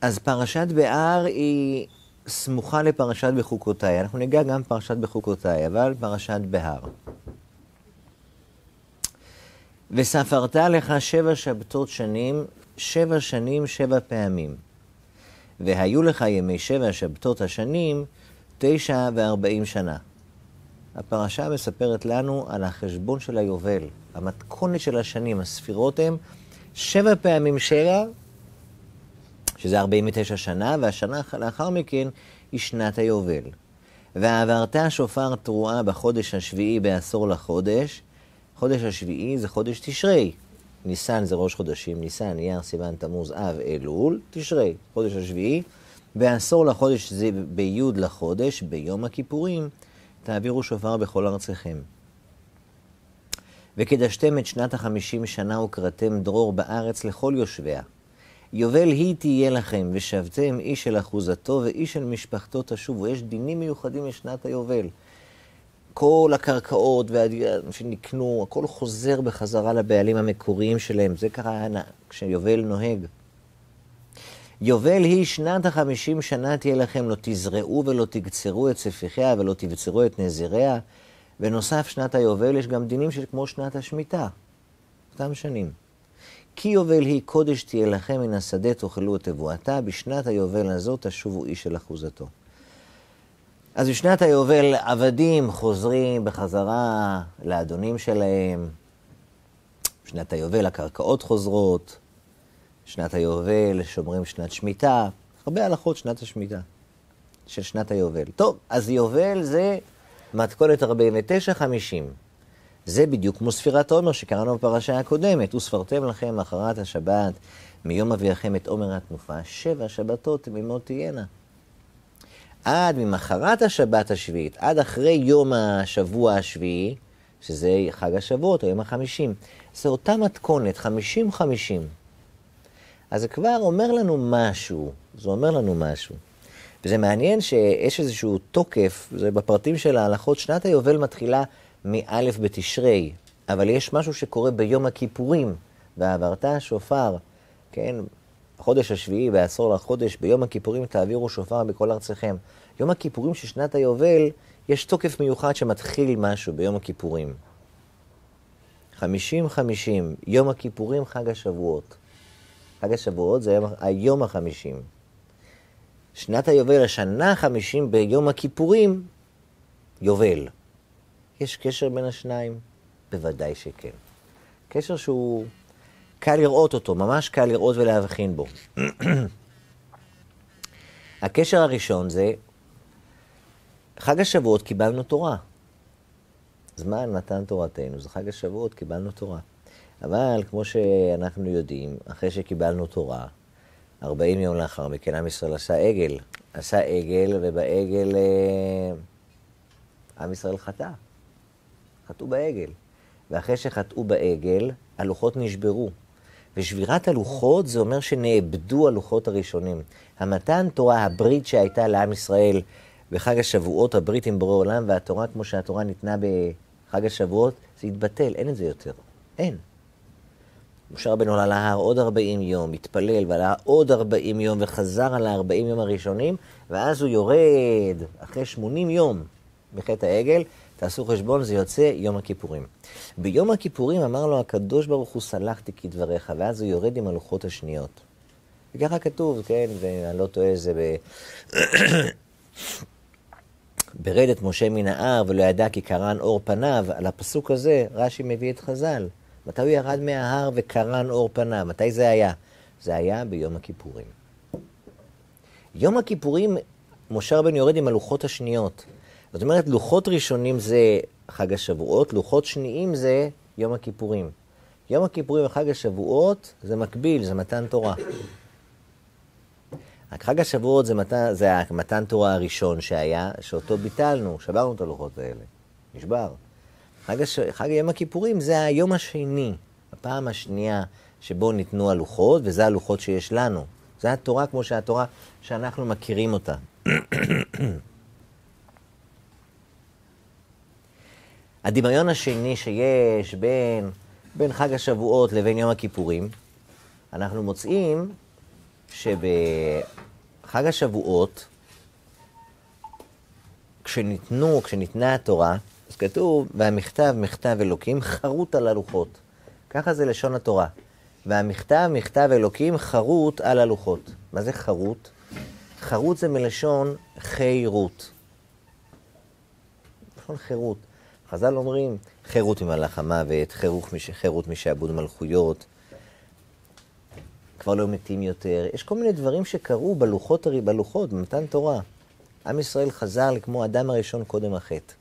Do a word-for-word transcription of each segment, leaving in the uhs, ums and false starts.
אז פרשת בהר היא סמוכה לפרשת בחוקותיי. אנחנו ניגע גם פרשת בחוקותיי, אבל פרשת בהר. וספרת לך שבע שבתות שנים, שבע שנים שבע פעמים. והיו לך ימי שבע שבתות השנים, תשע וארבעים שנה. הפרשה מספרת לנו על החשבון של היובל, המתכונת של השנים, הספירות הם שבע פעמים שבע, שזה ארבעים ותשע שנה, והשנה לאחר מכן היא שנת היובל. ועברת שופר תרועה בחודש השביעי בעשור לחודש. חודש השביעי זה חודש תשרי. ניסן זה ראש חודשים, ניסן, אייר, סיוון, תמוז, אב, אלול, תשרי, חודש השביעי. בעשור לחודש זה ביוד לחודש, ביום הכיפורים, תעבירו שופר בכל ארציכם. וקדשתם את שנת החמישים שנה וקראתם דרור בארץ לכל יושביה. יובל היא תהיה לכם, ושבתם איש של אחוזתו ואיש של משפחתו תשובו. יש דינים מיוחדים לשנת היובל. כל הקרקעות שנקנו, הכל חוזר בחזרה לבעלים המקוריים שלהם. זה קרה כשיובל נוהג. יובל היא שנת החמישים שנה תהיה לכם, לא תזרעו ולא תקצרו את ספיחיה ולא תבצרו את נזיריה. בנוסף שנת היובל יש גם דינים של כמו שנת השמיטה. אותם שנים. כי יובל היא קודש תהיה לכם, מן השדה תאכלו את תבואתה, בשנת היובל הזאת תשובו איש של אחוזתו. אז בשנת היובל עבדים חוזרים בחזרה לאדונים שלהם. בשנת היובל הקרקעות חוזרות. שנת היובל שומרים שנת שמיטה. הרבה הלכות שנת השמיטה של שנת היובל. טוב, אז יובל זה מתכונת ארבעים ותשע חמישים. זה בדיוק כמו ספירת עומר שקראנו בפרשה הקודמת. וספרתם לכם אחרת השבת מיום אביכם את עומר התנופה, שבע שבתות תמימות תהיינה. עד ממחרת השבת השביעית, עד אחרי יום השבוע השביעי, שזה חג השבועות או יום החמישים. זה אותה מתכונת, חמישים חמישים. אז זה כבר אומר לנו משהו, זה אומר לנו משהו. וזה מעניין שיש איזשהו תוקף, זה בפרטים של ההלכות, שנת היובל מתחילה מאלף בתשרי, אבל יש משהו שקורה ביום הכיפורים, ועברת שופר, כן, החודש השביעי בעשור לחודש, ביום הכיפורים תעבירו שופר בכל ארציכם. יום הכיפורים של שנת היובל, יש תוקף מיוחד שמתחיל משהו ביום הכיפורים. חמישים חמישים, יום הכיפורים חג השבועות. חג השבועות זה היום החמישים. שנת היובל, השנה החמישים ביום הכיפורים, יובל. יש קשר בין השניים? בוודאי שכן. קשר שהוא קל לראות אותו, ממש קל לראות ולהבחין בו. הקשר הראשון זה, חג השבועות קיבלנו תורה. זמן מתן תורתנו, זה חג השבועות קיבלנו תורה. אבל כמו שאנחנו יודעים, אחרי שקיבלנו תורה, ארבעים יום לאחר מכן עם ישראל עשה עגל. עשה עגל, ובעגל עם ישראל חטא. חטאו בעגל. ואחרי שחטאו בעגל, הלוחות נשברו. ושבירת הלוחות זה אומר שנאבדו הלוחות הראשונים. המתן תורה, הברית שהייתה לעם ישראל בחג השבועות, הברית עם בורא עולם, והתורה כמו שהתורה ניתנה בחג השבועות, זה התבטל, אין את זה יותר. אין. משה רבנו עלה להר עוד ארבעים יום, התפלל ועלה עוד ארבעים יום וחזר על הארבעים יום הראשונים, ואז הוא יורד אחרי שמונים יום בחטא העגל. תעשו חשבון, זה יוצא יום הכיפורים. ביום הכיפורים אמר לו הקדוש ברוך הוא סלחתי כדבריך, ואז הוא יורד עם הלוחות השניות. וככה כתוב, כן, ואני לא טועה, זה ב... ברד את משה מן ההר ולא ידע כי קרן אור פניו. על הפסוק הזה רש"י מביא את חז"ל. מתי הוא ירד מההר וקרן אור פניו? מתי זה היה? זה היה ביום הכיפורים. יום הכיפורים משה רבנו יורד עם הלוחות השניות. זאת אומרת, לוחות ראשונים זה חג השבועות, לוחות שניים זה יום הכיפורים. יום הכיפורים וחג השבועות זה מקביל, זה מתן תורה. חג השבועות זה מתן, זה מתן תורה הראשון שהיה, שאותו ביטלנו, שברנו את הלוחות האלה. נשבר. חג, הש... חג יום הכיפורים זה היום השני, הפעם השנייה שבו ניתנו הלוחות, וזה הלוחות שיש לנו. זה התורה כמו שהתורה שאנחנו מכירים אותה. הדמיון השני שיש בין, בין חג השבועות לבין יום הכיפורים, אנחנו מוצאים שבחג השבועות, כשניתנו, כשניתנה התורה, אז כתוב, והמכתב, מכתב אלוקים, חרוט על הלוחות. ככה זה לשון התורה. והמכתב, מכתב אלוקים, חרוט על הלוחות. מה זה חרוט? חרוט זה מלשון חירות. לשון חירות. חז"ל אומרים, חירות ממלאך המוות, חירות משעבוד מלכויות, כבר לא מתים יותר. יש כל מיני דברים שקרו בלוחות, בלוחות, במתן תורה. עם ישראל חזר כמו אדם הראשון קודם החטא.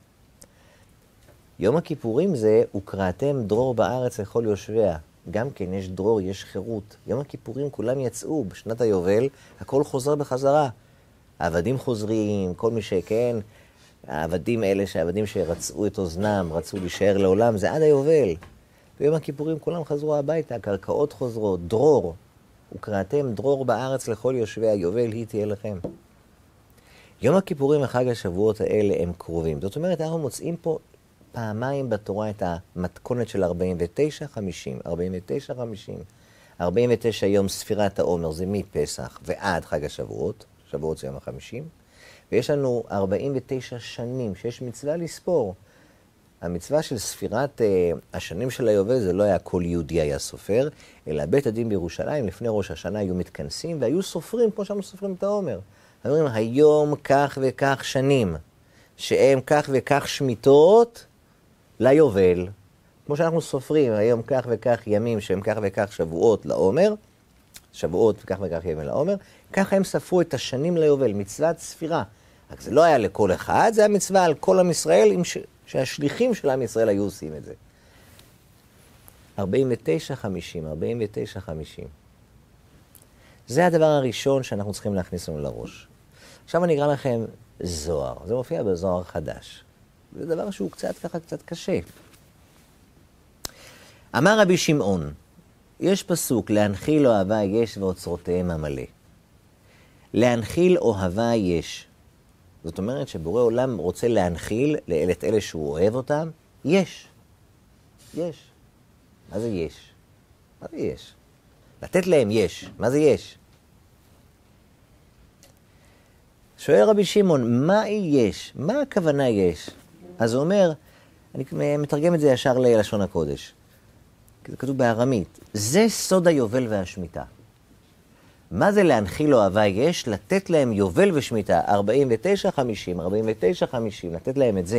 יום הכיפורים זה, וקראתם דרור בארץ לכל יושביה. גם כן, יש דרור, יש חירות. יום הכיפורים כולם יצאו, בשנת היובל, הכל חוזר בחזרה. העבדים חוזרים, כל מי שכן, העבדים אלה, העבדים שרצו את אוזנם, רצו להישאר לעולם, זה עד היובל. ביום הכיפורים כולם חזרו הביתה, הקרקעות חוזרות, דרור. וקראתם דרור בארץ לכל יושבי היובל, היא תהיה לכם. יום הכיפורים וחג השבועות האלה הם קרובים. זאת אומרת, אנחנו מוצאים פה פעמיים בתורה את המתכונת של ארבעים ותשע חמישים. ארבעים ותשע חמישים. ארבעים ותשע יום ספירת העומר זה מפסח ועד חג השבועות. שבועות זה יום החמישים. ויש לנו ארבעים ותשע שנים שיש מצווה לספור. המצווה של ספירת uh, השנים של היובל זה לא היה כל יהודי היה סופר, אלא בית הדין בירושלים לפני ראש השנה היו מתכנסים והיו סופרים כמו שאנו סופרים את העומר. אומרים, היום כך וכך שנים, שהם כך וכך שמיטות ליובל. כמו שאנחנו סופרים, היום כך וכך ימים, שהם כך וכך שבועות לעומר, שבועות וכך וכך ימים לעומר, ככה הם ספרו את השנים ליובל, מצוות ספירה. רק זה לא היה לכל אחד, זה היה מצווה על כל עם ישראל, עם ש... שהשליחים של עם ישראל היו עושים את זה. ארבעים ותשע חמישים, ארבעים ותשע חמישים. זה הדבר הראשון שאנחנו צריכים להכניס לנו לראש. עכשיו אני אקרא לכם זוהר. זה מופיע בזוהר חדש. זה דבר שהוא קצת ככה קצת קשה. אמר רבי שמעון, יש פסוק, להנחיל אוהבה יש ואוצרותיהם המלא. להנחיל אוהבה יש. זאת אומרת שבורא עולם רוצה להנחיל את אלה שהוא אוהב אותם, יש. יש. מה זה יש? מה זה יש? לתת להם יש. מה זה יש? שואל רבי שמעון, מה יש? מה הכוונה יש? אז הוא אומר, אני מתרגם את זה ישר ללשון הקודש. זה כתוב בארמית. זה סוד היובל והשמיטה. מה זה להנחיל אוהבה יש? לתת להם יובל ושמיטה. ארבעים ותשע חמישים, ארבעים ותשע חמישים, לתת להם את זה.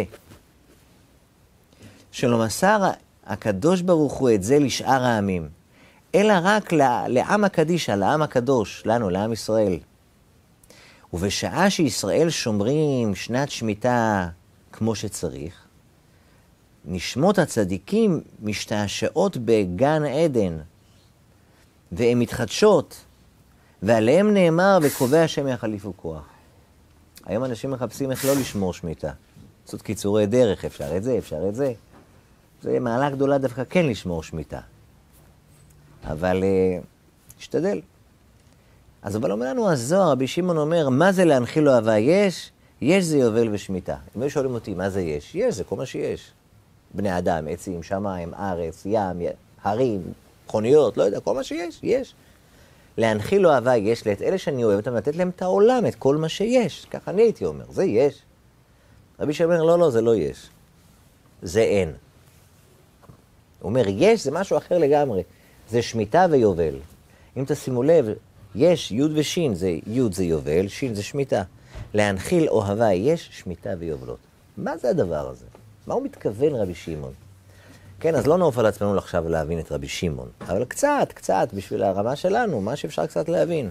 שלא מסר הקדוש ברוך הוא את זה לשאר העמים, אלא רק לעם הקדישה, לעם הקדוש, לנו, לעם ישראל. ובשעה שישראל שומרים שנת שמיטה כמו שצריך, נשמות הצדיקים משתעשעות בגן עדן, והן מתחדשות, ועליהם נאמר, וקובע השם יחליפו כוח. היום אנשים מחפשים איך לא לשמור שמיטה. לעשות קיצורי דרך, אפשר את זה, אפשר את זה. זה מעלה גדולה דווקא כן לשמור שמיטה. אבל uh, תשתדל. אז אבל אומר לנו הזוהר, רבי שמעון אומר, מה זה להנחיל אוהבה יש? יש זה יובל ושמיטה. אם היו שואלים אותי, מה זה יש? יש, זה כל מה שיש. בני אדם, עצים, שמיים, ארץ, ים, הרים, חוניות, לא יודע, כל מה שיש, יש. להנחיל אוהבה יש, את אלה שאני אוהב אותם, לתת להם את העולם, את כל מה שיש. ככה אני הייתי אומר, זה יש. רבי שמעון אומר, לא, לא, זה לא יש. זה אין. הוא אומר, יש זה משהו אחר לגמרי. זה שמיטה ויובל. אם תשימו לב, יש י' ושין, זה י' זה יובל, שין זה שמיטה. להנחיל אוהבה יש, שמיטה ויובלות. מה זה הדבר הזה? מה הוא מתכוון רבי שמעון? כן, אז לא נעוף על עצמנו עכשיו להבין את רבי שמעון, אבל קצת, קצת, בשביל הרמה שלנו, מה שאפשר קצת להבין.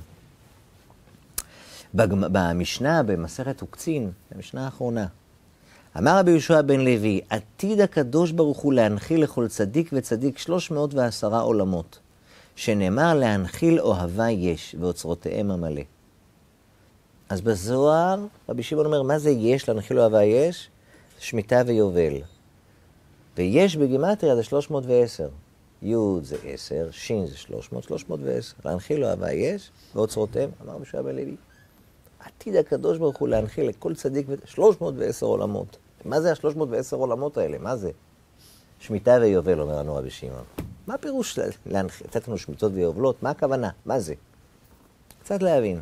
במשנה, במסכת וקצין, במשנה האחרונה, אמר רבי יהושע בן לוי, עתיד הקדוש ברוך הוא להנחיל לכל צדיק וצדיק שלוש מאות ועשרה עולמות, שנאמר להנחיל אוהבה יש ואוצרותיהם המלא. אז בזוהר, רבי שמעון אומר, מה זה יש להנחיל אוהבה יש? שמיטה ויובל. ויש בגימטריה זה שלוש מאות ועשר. י' זה עשר, שין זה שלוש מאות, שלוש מאות ועשר. להנחיל אוהבה יש ואוצרותיהם, אמר רבי יהושע בן לוי. עתיד הקדוש ברוך הוא להנחיל לכל צדיק שלוש מאות ועשר עולמות. מה זה ה-שלוש מאות ועשר עולמות האלה? מה זה? שמיטה ויובל, אומר לנו רבי שמעון. מה הפירוש לתת לנו שמיטות ויובלות? מה הכוונה? מה זה? קצת להבין.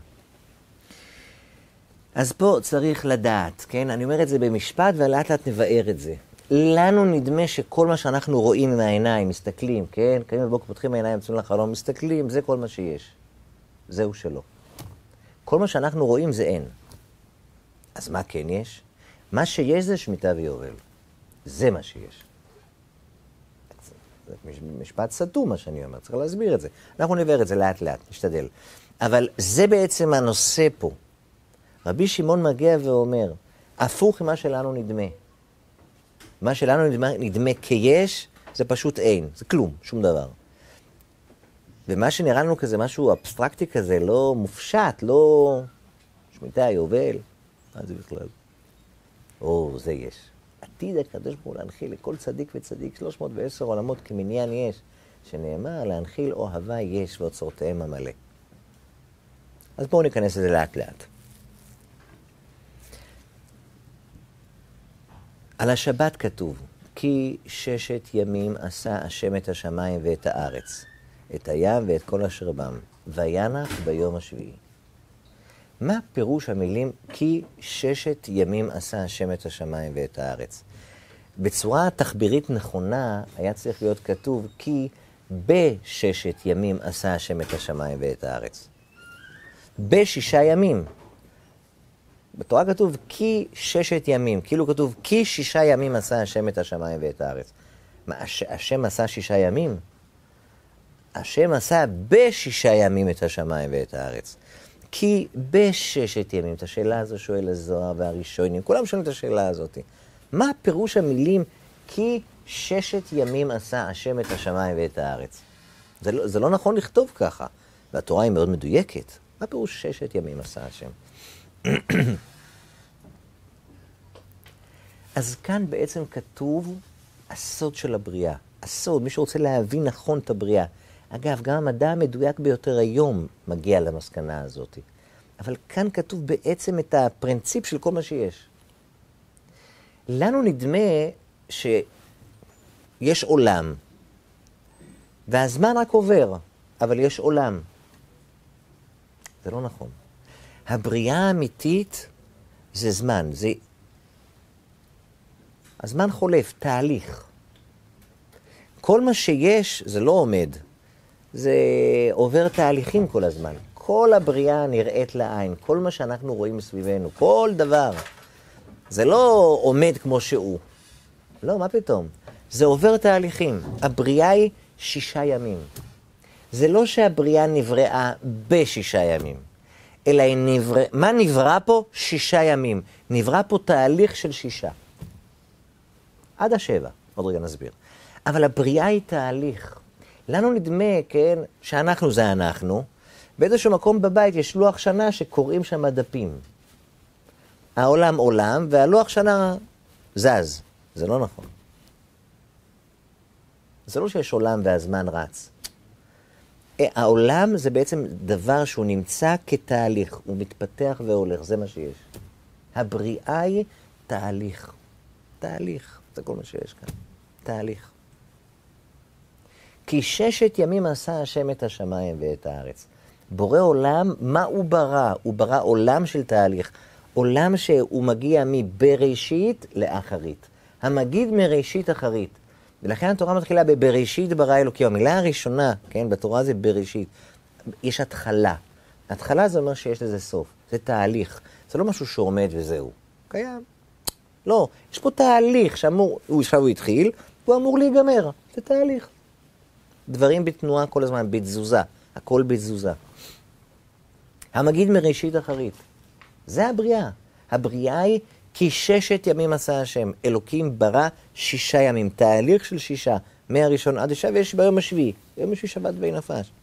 אז פה צריך לדעת, כן? אני אומר את זה במשפט ולאט לאט נבאר את זה. לנו נדמה שכל מה שאנחנו רואים עם העיניים, מסתכלים, כן? קמים בבוקר, פותחים העיניים, יוצאים לחלום, מסתכלים, זה כל מה שיש. זהו שלא. כל מה שאנחנו רואים זה אין. אז מה כן יש? מה שיש זה שמיטה ויובל. זה מה שיש. זה משפט סתום מה שאני אומר, צריך להסביר את זה. אנחנו נבהר את זה לאט לאט, נשתדל. אבל זה בעצם הנושא פה. רבי שמעון מגיע ואומר, הפוך ממה שלנו נדמה. מה שלנו נדמה, נדמה כיש, זה פשוט אין, זה כלום, שום דבר. ומה שנראה לנו כזה משהו אבסטרקטי כזה, לא מופשט, לא שמיטה, יובל, מה זה בכלל? או, זה יש. עתיד הקדוש ברוך הוא להנחיל לכל צדיק וצדיק שלוש מאות ועשר עולמות כמניין יש, שנאמר להנחיל אוהבה יש ואוצרותיהם המלא. אז בואו ניכנס לזה לאט לאט. על השבת כתוב, כי ששת ימים עשה השם את השמיים ואת הארץ, את הים ואת כל אשר בם, וינח ביום השביעי. מה פירוש המילים כי ששת ימים עשה השם את השמיים ואת הארץ? בצורה תחבירית נכונה היה צריך להיות כתוב כי בששת ימים עשה השם את השמיים ואת הארץ. בשישה ימים. בתורה כתוב כי ששת ימים, כאילו כתוב כי שישה ימים עשה השם את השמיים ואת הארץ. מה, השם עשה שישה ימים? השם עשה בשישה ימים את השמיים ואת הארץ. כי בששת ימים, את השאלה הזו שואל הזוהר והראשונים, כולם שואלים את השאלה הזאת. מה פירוש המילים כי ששת ימים עשה השם את השמיים ואת הארץ? זה לא, זה לא נכון לכתוב ככה, והתורה היא מאוד מדויקת. מה פירוש ששת ימים עשה השם? אז כאן בעצם כתוב הסוד של הבריאה. הסוד, מי שרוצה להבין נכון את הבריאה. אגב, גם המדע המדויק ביותר היום מגיע למסקנה הזאת. אבל כאן כתוב בעצם את הפרינציפ של כל מה שיש. לנו נדמה שיש עולם, והזמן רק עובר, אבל יש עולם. זה לא נכון. הבריאה האמיתית זה זמן, זה... הזמן חולף, תהליך. כל מה שיש זה לא עומד, זה עובר תהליכים כל הזמן. כל הבריאה נראית לעין, כל מה שאנחנו רואים מסביבנו, כל דבר. זה לא עומד כמו שהוא. לא, מה פתאום? זה עובר תהליכים. הבריאה היא שישה ימים. זה לא שהבריאה נבראה בשישה ימים, אלא היא נברא... מה נברא פה? שישה ימים. נברא פה תהליך של שישה. עד השבע, עוד רגע נסביר. אבל הבריאה היא תהליך. לנו נדמה, כן, שאנחנו זה אנחנו, באיזשהו מקום בבית יש לוח שנה שקוראים שם דפים. העולם עולם, והלוח שנה זז. זה לא נכון. זה לא שיש עולם והזמן רץ. העולם זה בעצם דבר שהוא נמצא כתהליך, הוא מתפתח והולך, זה מה שיש. הבריאה היא תהליך. תהליך, זה כל מה שיש כאן. תהליך. כי ששת ימים עשה השם את השמיים ואת הארץ. בורא עולם, מה הוא ברא? הוא ברא עולם של תהליך. עולם שהוא מגיע מבראשית לאחרית. המגיד מראשית אחרית. ולכן התורה מתחילה בבראשית ברא אלוקים. המילה הראשונה, כן, בתורה זה בראשית. יש התחלה. התחלה זה אומר שיש לזה סוף. זה תהליך. זה לא משהו שעומד וזהו. קיים. לא, יש פה תהליך שאמור, הוא עכשיו הוא התחיל, הוא אמור להיגמר. זה תהליך. דברים בתנועה כל הזמן, בתזוזה. הכל בתזוזה. המגיד מראשית אחרית. זה הבריאה. הבריאה היא כי ששת ימים עשה השם. אלוקים ברא שישה ימים. תהליך של שישה. מהראשון עד השעה, ויש ביום השביעי. ביום השביעי שבת בי נפש.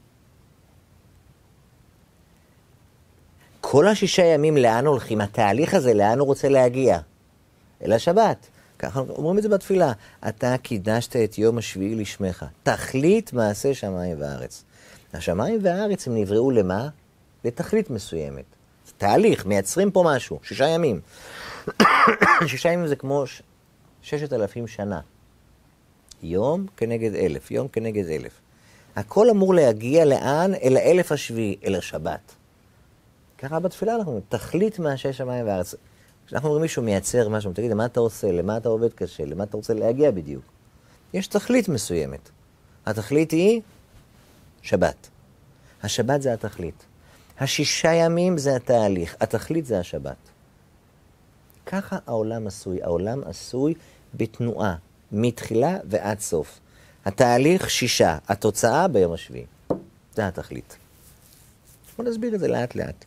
כל השישה ימים לאן הולכים? התהליך הזה לאן הוא רוצה להגיע? אל השבת. ככה אומרים את זה בתפילה. אתה קידשת את יום השביעי לשמך. תכלית מעשה שמיים וארץ. השמיים והארץ הם נבראו למה? לתכלית מסוימת. זה תהליך, מייצרים פה משהו. שישה ימים. שישה ימים זה כמו ש... ששת אלפים שנה. יום כנגד אלף. יום כנגד אלף. הכל אמור להגיע לאן? אל האלף השביעי, אל השבת. ככה בתפילה אנחנו אומרים, תכלית מהשי שמיים וארץ. כשאנחנו אומרים מישהו מייצר משהו, תגיד, למה אתה עושה? למה אתה עובד קשה? למה אתה רוצה להגיע בדיוק? יש תכלית מסוימת. התכלית היא שבת. השבת זה התכלית. השישה ימים זה התהליך. התכלית זה השבת. ככה העולם עשוי. העולם עשוי בתנועה, מתחילה ועד סוף. התהליך שישה, התוצאה ביום השביעי. זה התכלית. בוא נסביר את זה לאט לאט.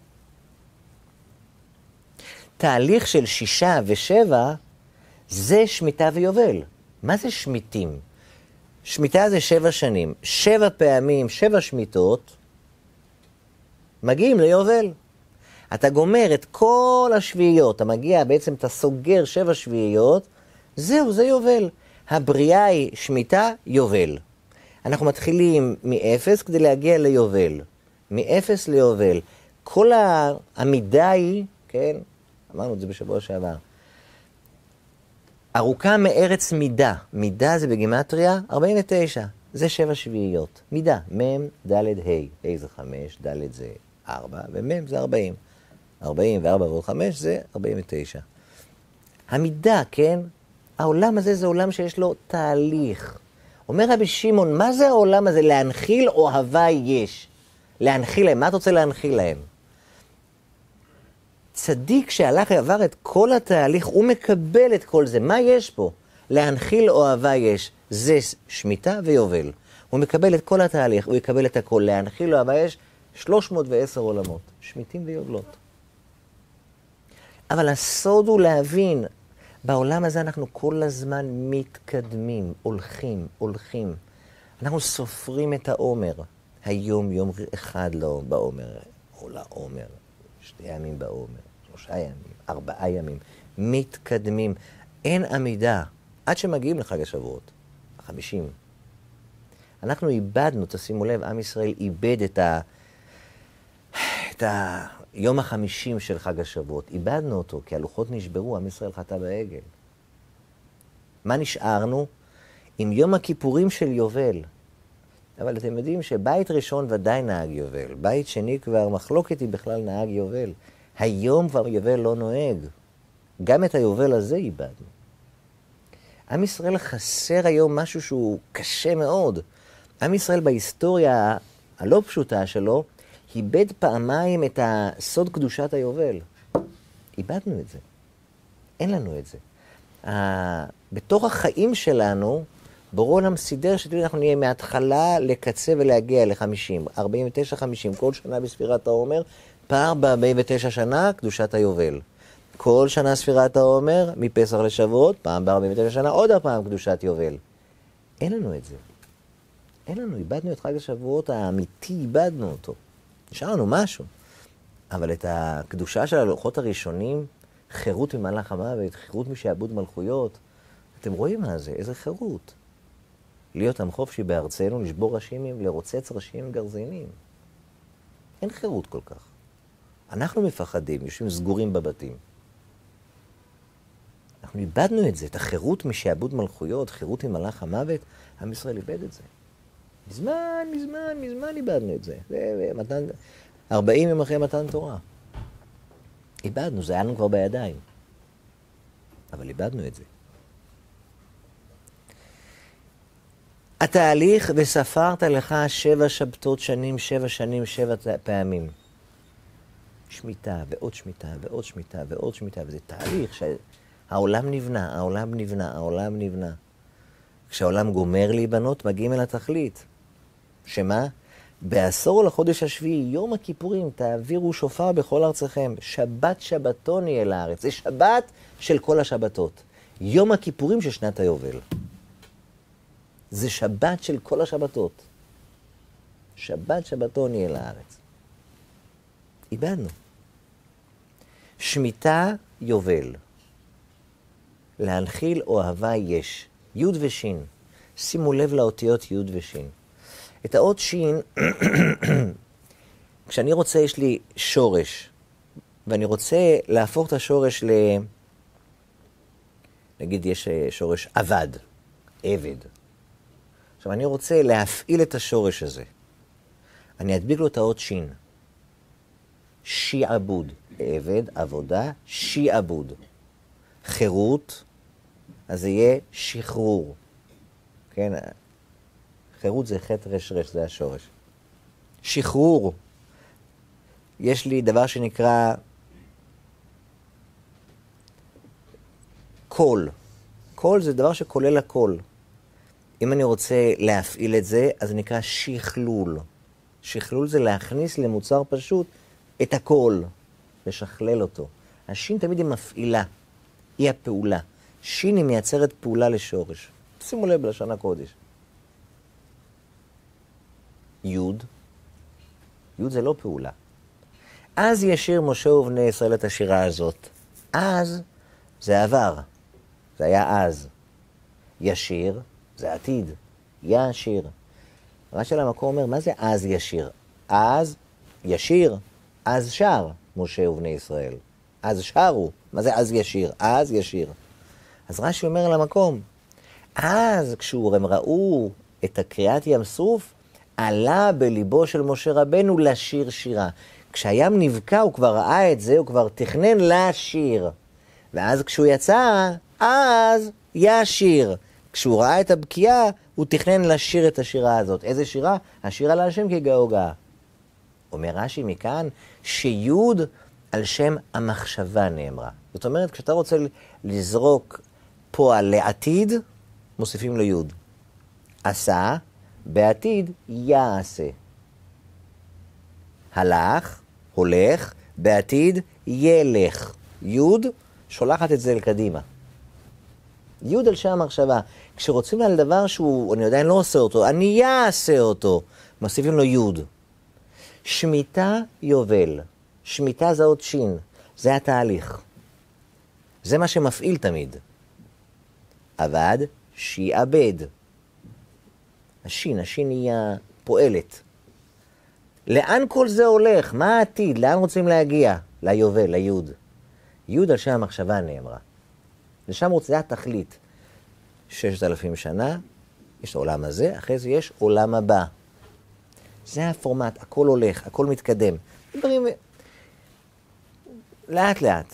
תהליך של שישה ושבע זה שמיטה ויובל. מה זה שמיטים? שמיטה זה שבע שנים. שבע פעמים, שבע שמיטות, מגיעים ליובל. אתה גומר את כל השביעיות, אתה מגיע, בעצם אתה סוגר שבע שביעיות, זהו, זה יובל. הבריאה היא שמיטה, יובל. אנחנו מתחילים מאפס כדי להגיע ליובל. מאפס ליובל. כל העמידה היא, כן, אמרנו את זה בשבוע שעבר, ארוכה מארץ מידה. מידה זה בגימטריה ארבעים ותשע. זה שבע שביעיות. מידה, מם, ד', ה'. ה' זה חמש, ד' זה ארבע, ומם זה ארבעים. ארבעים וארבע ועוד חמש זה ארבעים ותשע. המידה, כן? העולם הזה זה עולם שיש לו תהליך. אומר רבי שמעון, מה זה העולם הזה? להנחיל אוהבה יש. להנחיל להם. מה אתה רוצה להנחיל להם? צדיק שהלך עבר את כל התהליך, הוא מקבל את כל זה. מה יש פה? להנחיל אוהבה יש. זה שמיטה ויובל. הוא מקבל את כל התהליך, הוא יקבל את הכל. להנחיל אוהבה יש שלוש מאות ועשר עולמות. שמיטים ויובלות. אבל הסוד הוא להבין, בעולם הזה אנחנו כל הזמן מתקדמים, הולכים, הולכים. אנחנו סופרים את העומר. היום יום אחד לא בעומר, או לעומר. שתי ימים בעומר, שלושה ימים, ארבעה ימים, מתקדמים. אין עמידה, עד שמגיעים לחג השבועות, החמישים. אנחנו איבדנו, תשימו לב, עם ישראל איבד את ה... את היום החמישים של חג השבועות. איבדנו אותו, כי הלוחות נשברו, עם ישראל חטא בעגל. מה נשארנו? עם יום הכיפורים של יובל. אבל אתם יודעים שבית ראשון ודאי נהג יובל. בית שני כבר מחלוקת היא בכלל נהג יובל. היום כבר יובל לא נוהג. גם את היובל הזה איבדנו. עם ישראל חסר היום משהו שהוא קשה מאוד. עם ישראל בהיסטוריה הלא פשוטה שלו, איבד פעמיים את הסוד קדושת היובל. איבדנו את זה. אין לנו את זה. Uh, בתוך החיים שלנו, בורא עולם סידר שאנחנו נהיה מההתחלה לקצה ולהגיע ל-חמישים, ארבעים ותשע חמישים, כל שנה בספירת העומר, פער ב-ארבעים ותשע שנה, קדושת היובל. כל שנה ספירת העומר, מפסח לשבועות, פעם ב-ארבעים ותשע שנה, עוד הפעם קדושת יובל. אין לנו את זה. אין לנו, איבדנו את חג השבועות האמיתי, איבדנו אותו. נשאר לנו משהו. אבל את הקדושה של הלוחות הראשונים, חירות ממלאך המוות, חירות משעבוד מלכויות, אתם רואים מה זה? איזה חירות. להיות עם חופשי בארצנו, לשבור ראשים, לרוצץ ראשים עם גרזינים. אין חירות כל כך. אנחנו מפחדים, יושבים סגורים בבתים. אנחנו איבדנו את זה, את החירות משעבוד מלכויות, חירות ממלאך המוות, עם ישראל איבד את זה. מזמן, מזמן, מזמן איבדנו את זה. זה מתן, ארבעים ימים אחרי מתן תורה. איבדנו, זה היה לנו כבר בידיים. אבל איבדנו את זה. התהליך, וספרת לך שבע שבתות שנים, שבע שנים, שבע פעמים. שמיטה, ועוד שמיטה, ועוד שמיטה, ועוד שמיטה, וזה תהליך שהעולם נבנה, העולם נבנה, העולם נבנה. כשהעולם גומר להיבנות, מגיעים אל התכלית. שמה? בעשור לחודש השביעי, יום הכיפורים, תעבירו שופר בכל ארצכם. שבת שבתון יהיה לארץ. זה שבת של כל השבתות. יום הכיפורים של שנת היובל. זה שבת של כל השבתות. שבת שבתון יהיה לארץ. איבדנו. שמיטה יובל. להנחיל אוהבה יש. י' ושין. שימו לב לאותיות י' ושין. את האות שין, כשאני רוצה, יש לי שורש, ואני רוצה להפוך את השורש ל... נגיד יש שורש עבד, עבד. עכשיו, אני רוצה להפעיל את השורש הזה. אני אדביק לו את האות שין. שיעבוד. עבד, עבודה, שיעבוד. חירות, אז זה יהיה שחרור. כן? חירות זה חטא רש רש, זה השורש. שחרור. יש לי דבר שנקרא קול. קול זה דבר שכולל הכל. אם אני רוצה להפעיל את זה, אז זה נקרא שכלול. שכלול זה להכניס למוצר פשוט את הכל, לשכלל אותו. השין תמיד היא מפעילה, היא הפעולה. שין היא מייצרת פעולה לשורש. שימו לב בלשון הקודש. יוד, יוד זה לא פעולה. אז ישיר משה ובני ישראל את השירה הזאת. אז זה עבר, זה היה אז. ישיר זה עתיד, ישיר. רש"י למקום אומר, מה זה אז ישיר? אז ישיר, אז שר משה ובני ישראל. אז שרו, מה זה אז ישיר? אז ישיר. אז רש"י אומר למקום, אז כשהם ראו את הקריאת ים סוף, עלה בליבו של משה רבנו לשיר שירה. כשהים נבקע הוא כבר ראה את זה, הוא כבר תכנן לשיר. ואז כשהוא יצא, אז ישיר. כשהוא ראה את הבקיעה, הוא תכנן לשיר את השירה הזאת. איזה שירה? השירה להשם כגאו גאה. אומר רש"י מכאן, שיוד על שם המחשבה נאמרה. זאת אומרת, כשאתה רוצה לזרוק פועל לעתיד, מוסיפים לו יוד. עשה, בעתיד יעשה. הלך, הולך, בעתיד ילך. יוד שולחת את זה לקדימה. יוד על שם המחשבה. כשרוצים על דבר שהוא, אני עדיין לא עושה אותו, אני אעשה אותו, מוסיפים לו יוד. שמיטה יובל. שמיטה זה עוד שין. זה התהליך. זה מה שמפעיל תמיד. עבד, שיעבד. השין, השין היא הפועלת. לאן כל זה הולך? מה העתיד? לאן רוצים להגיע? ליובל, ליוד. יוד על שם המחשבה נאמרה. לשם רוצה, זה התכלית. ששת אלפים שנה, יש העולם הזה, אחרי זה יש עולם הבא. זה הפורמט, הכל הולך, הכל מתקדם. דברים לאט לאט.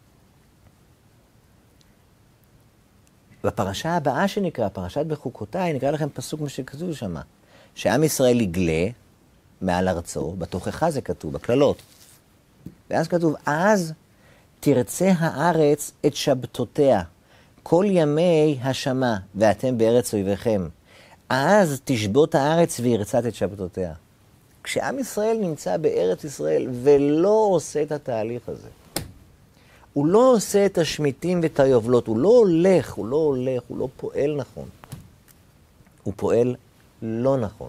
בפרשה הבאה שנקרא, פרשת בחוקותיי, נקרא לכם פסוק מה שכתוב שם. שעם ישראל יגלה מעל ארצו, בתוכחה זה כתוב, בכללות. ואז כתוב, אז תרצה הארץ את שבתותיה, כל ימי השמה, ואתם בארץ אויביכם. אז תשבות הארץ וירצת את שבתותיה. כשעם ישראל נמצא בארץ ישראל ולא עושה את התהליך הזה, הוא לא עושה את השמיטים ואת היובלות, הוא לא הולך, הוא לא הולך, הוא לא פועל נכון. הוא פועל לא נכון.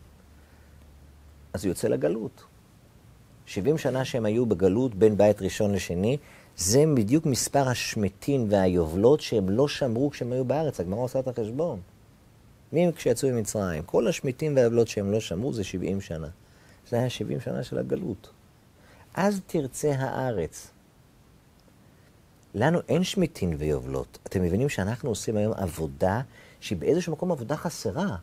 אז הוא יוצא לגלות. שבעים שנה שהם היו בגלות בין בית ראשון לשני, זה בדיוק מספר השמיטים והיובלות שהם לא שמרו כשהם היו בארץ. הגמרא עושה את החשבון. מי כשיצאו ממצרים? כל השמיטים והיובלות שהם לא שמרו זה שבעים שנה. זה היה שבעים שנה של הגלות. אז תרצה הארץ. לנו אין שמיטין ויובלות. אתם מבינים שאנחנו עושים היום עבודה שהיא באיזשהו מקום עבודה חסרה.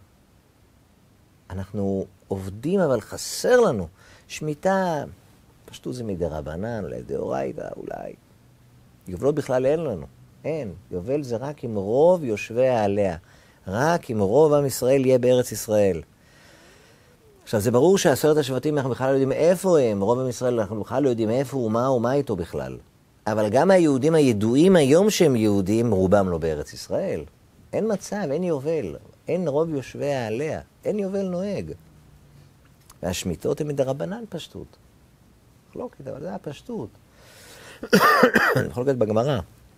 אנחנו עובדים אבל חסר לנו. שמיטה, פשטו זה מדרבנן, אולי דאורייתא, אולי. יובלות בכלל אין לנו. אין. יובל זה רק אם רוב יושביה עליה. רק אם רוב עם ישראל יהיה בארץ ישראל. עכשיו זה ברור שעשרת השבטים אנחנו בכלל לא יודעים איפה הם. רוב עם ישראל אנחנו בכלל לא יודעים איפה הוא, מה הוא, מה איתו בכלל. אבל גם היהודים הידועים היום שהם יהודים, רובם לא בארץ ישראל. אין מצב, אין יובל. אין רוב יושביה עליה. אין יובל נוהג. והשמיטות הן מדרבנן פשטות. מחלוקת, אבל זה הפשטות. מחלוקת בגמרא.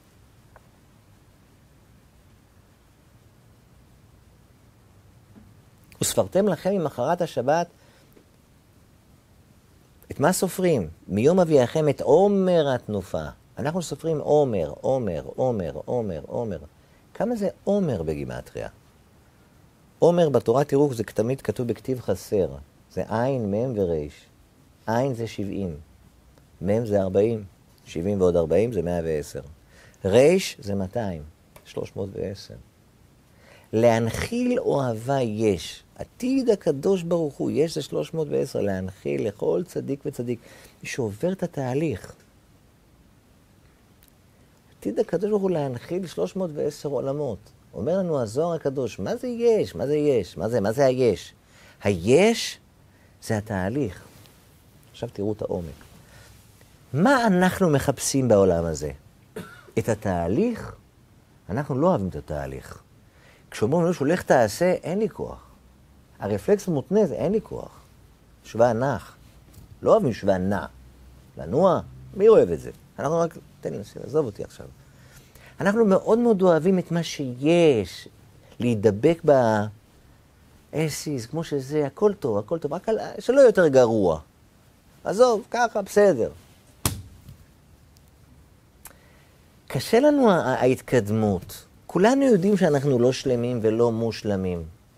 וספרתם לכם ממחרת השבת, את מה סופרים? מיום אביאכם את עומר התנופה. אנחנו סופרים עומר, עומר, עומר, עומר, עומר. כמה זה עומר בגימטריה? עומר בתורה תראו, זה תמיד כתוב בכתיב חסר. זה עין, מם וריש. עין זה שבעים. מם זה ארבעים. שבעים ועוד ארבעים זה מאה ועשר. ריש זה מאתיים. שלוש מאות ועשר. להנחיל אוהבה יש. עתיד הקדוש ברוך הוא, יש זה שלוש מאות ועשר, להנחיל לכל צדיק וצדיק. מי שעובר את התהליך. עתיד הקדוש ברוך הוא להנחיל שלוש מאות ועשר עולמות. אומר לנו הזוהר הקדוש, מה זה יש? מה זה יש? מה זה? מה זה היש? היש זה התהליך. עכשיו תראו את העומק. מה אנחנו מחפשים בעולם הזה? את התהליך? אנחנו לא אוהבים את התהליך. כשאומרים לנו שהולך תעשה, אין לי כוח. הרפלקס מותנה זה אין לי כוח. שווה נח. לא אוהבים שווה נע. לנוע, מי אוהב את זה? אנחנו רק, תן לי נסי, עזוב אותי עכשיו. אנחנו מאוד מאוד אוהבים את מה שיש, להידבק באסיס, כמו שזה, הכל טוב, הכל טוב, רק שלא יותר גרוע. עזוב, ככה, בסדר. קשה לנו ההתקדמות. כולנו יודעים שאנחנו לא שלמים ולא מושלמים.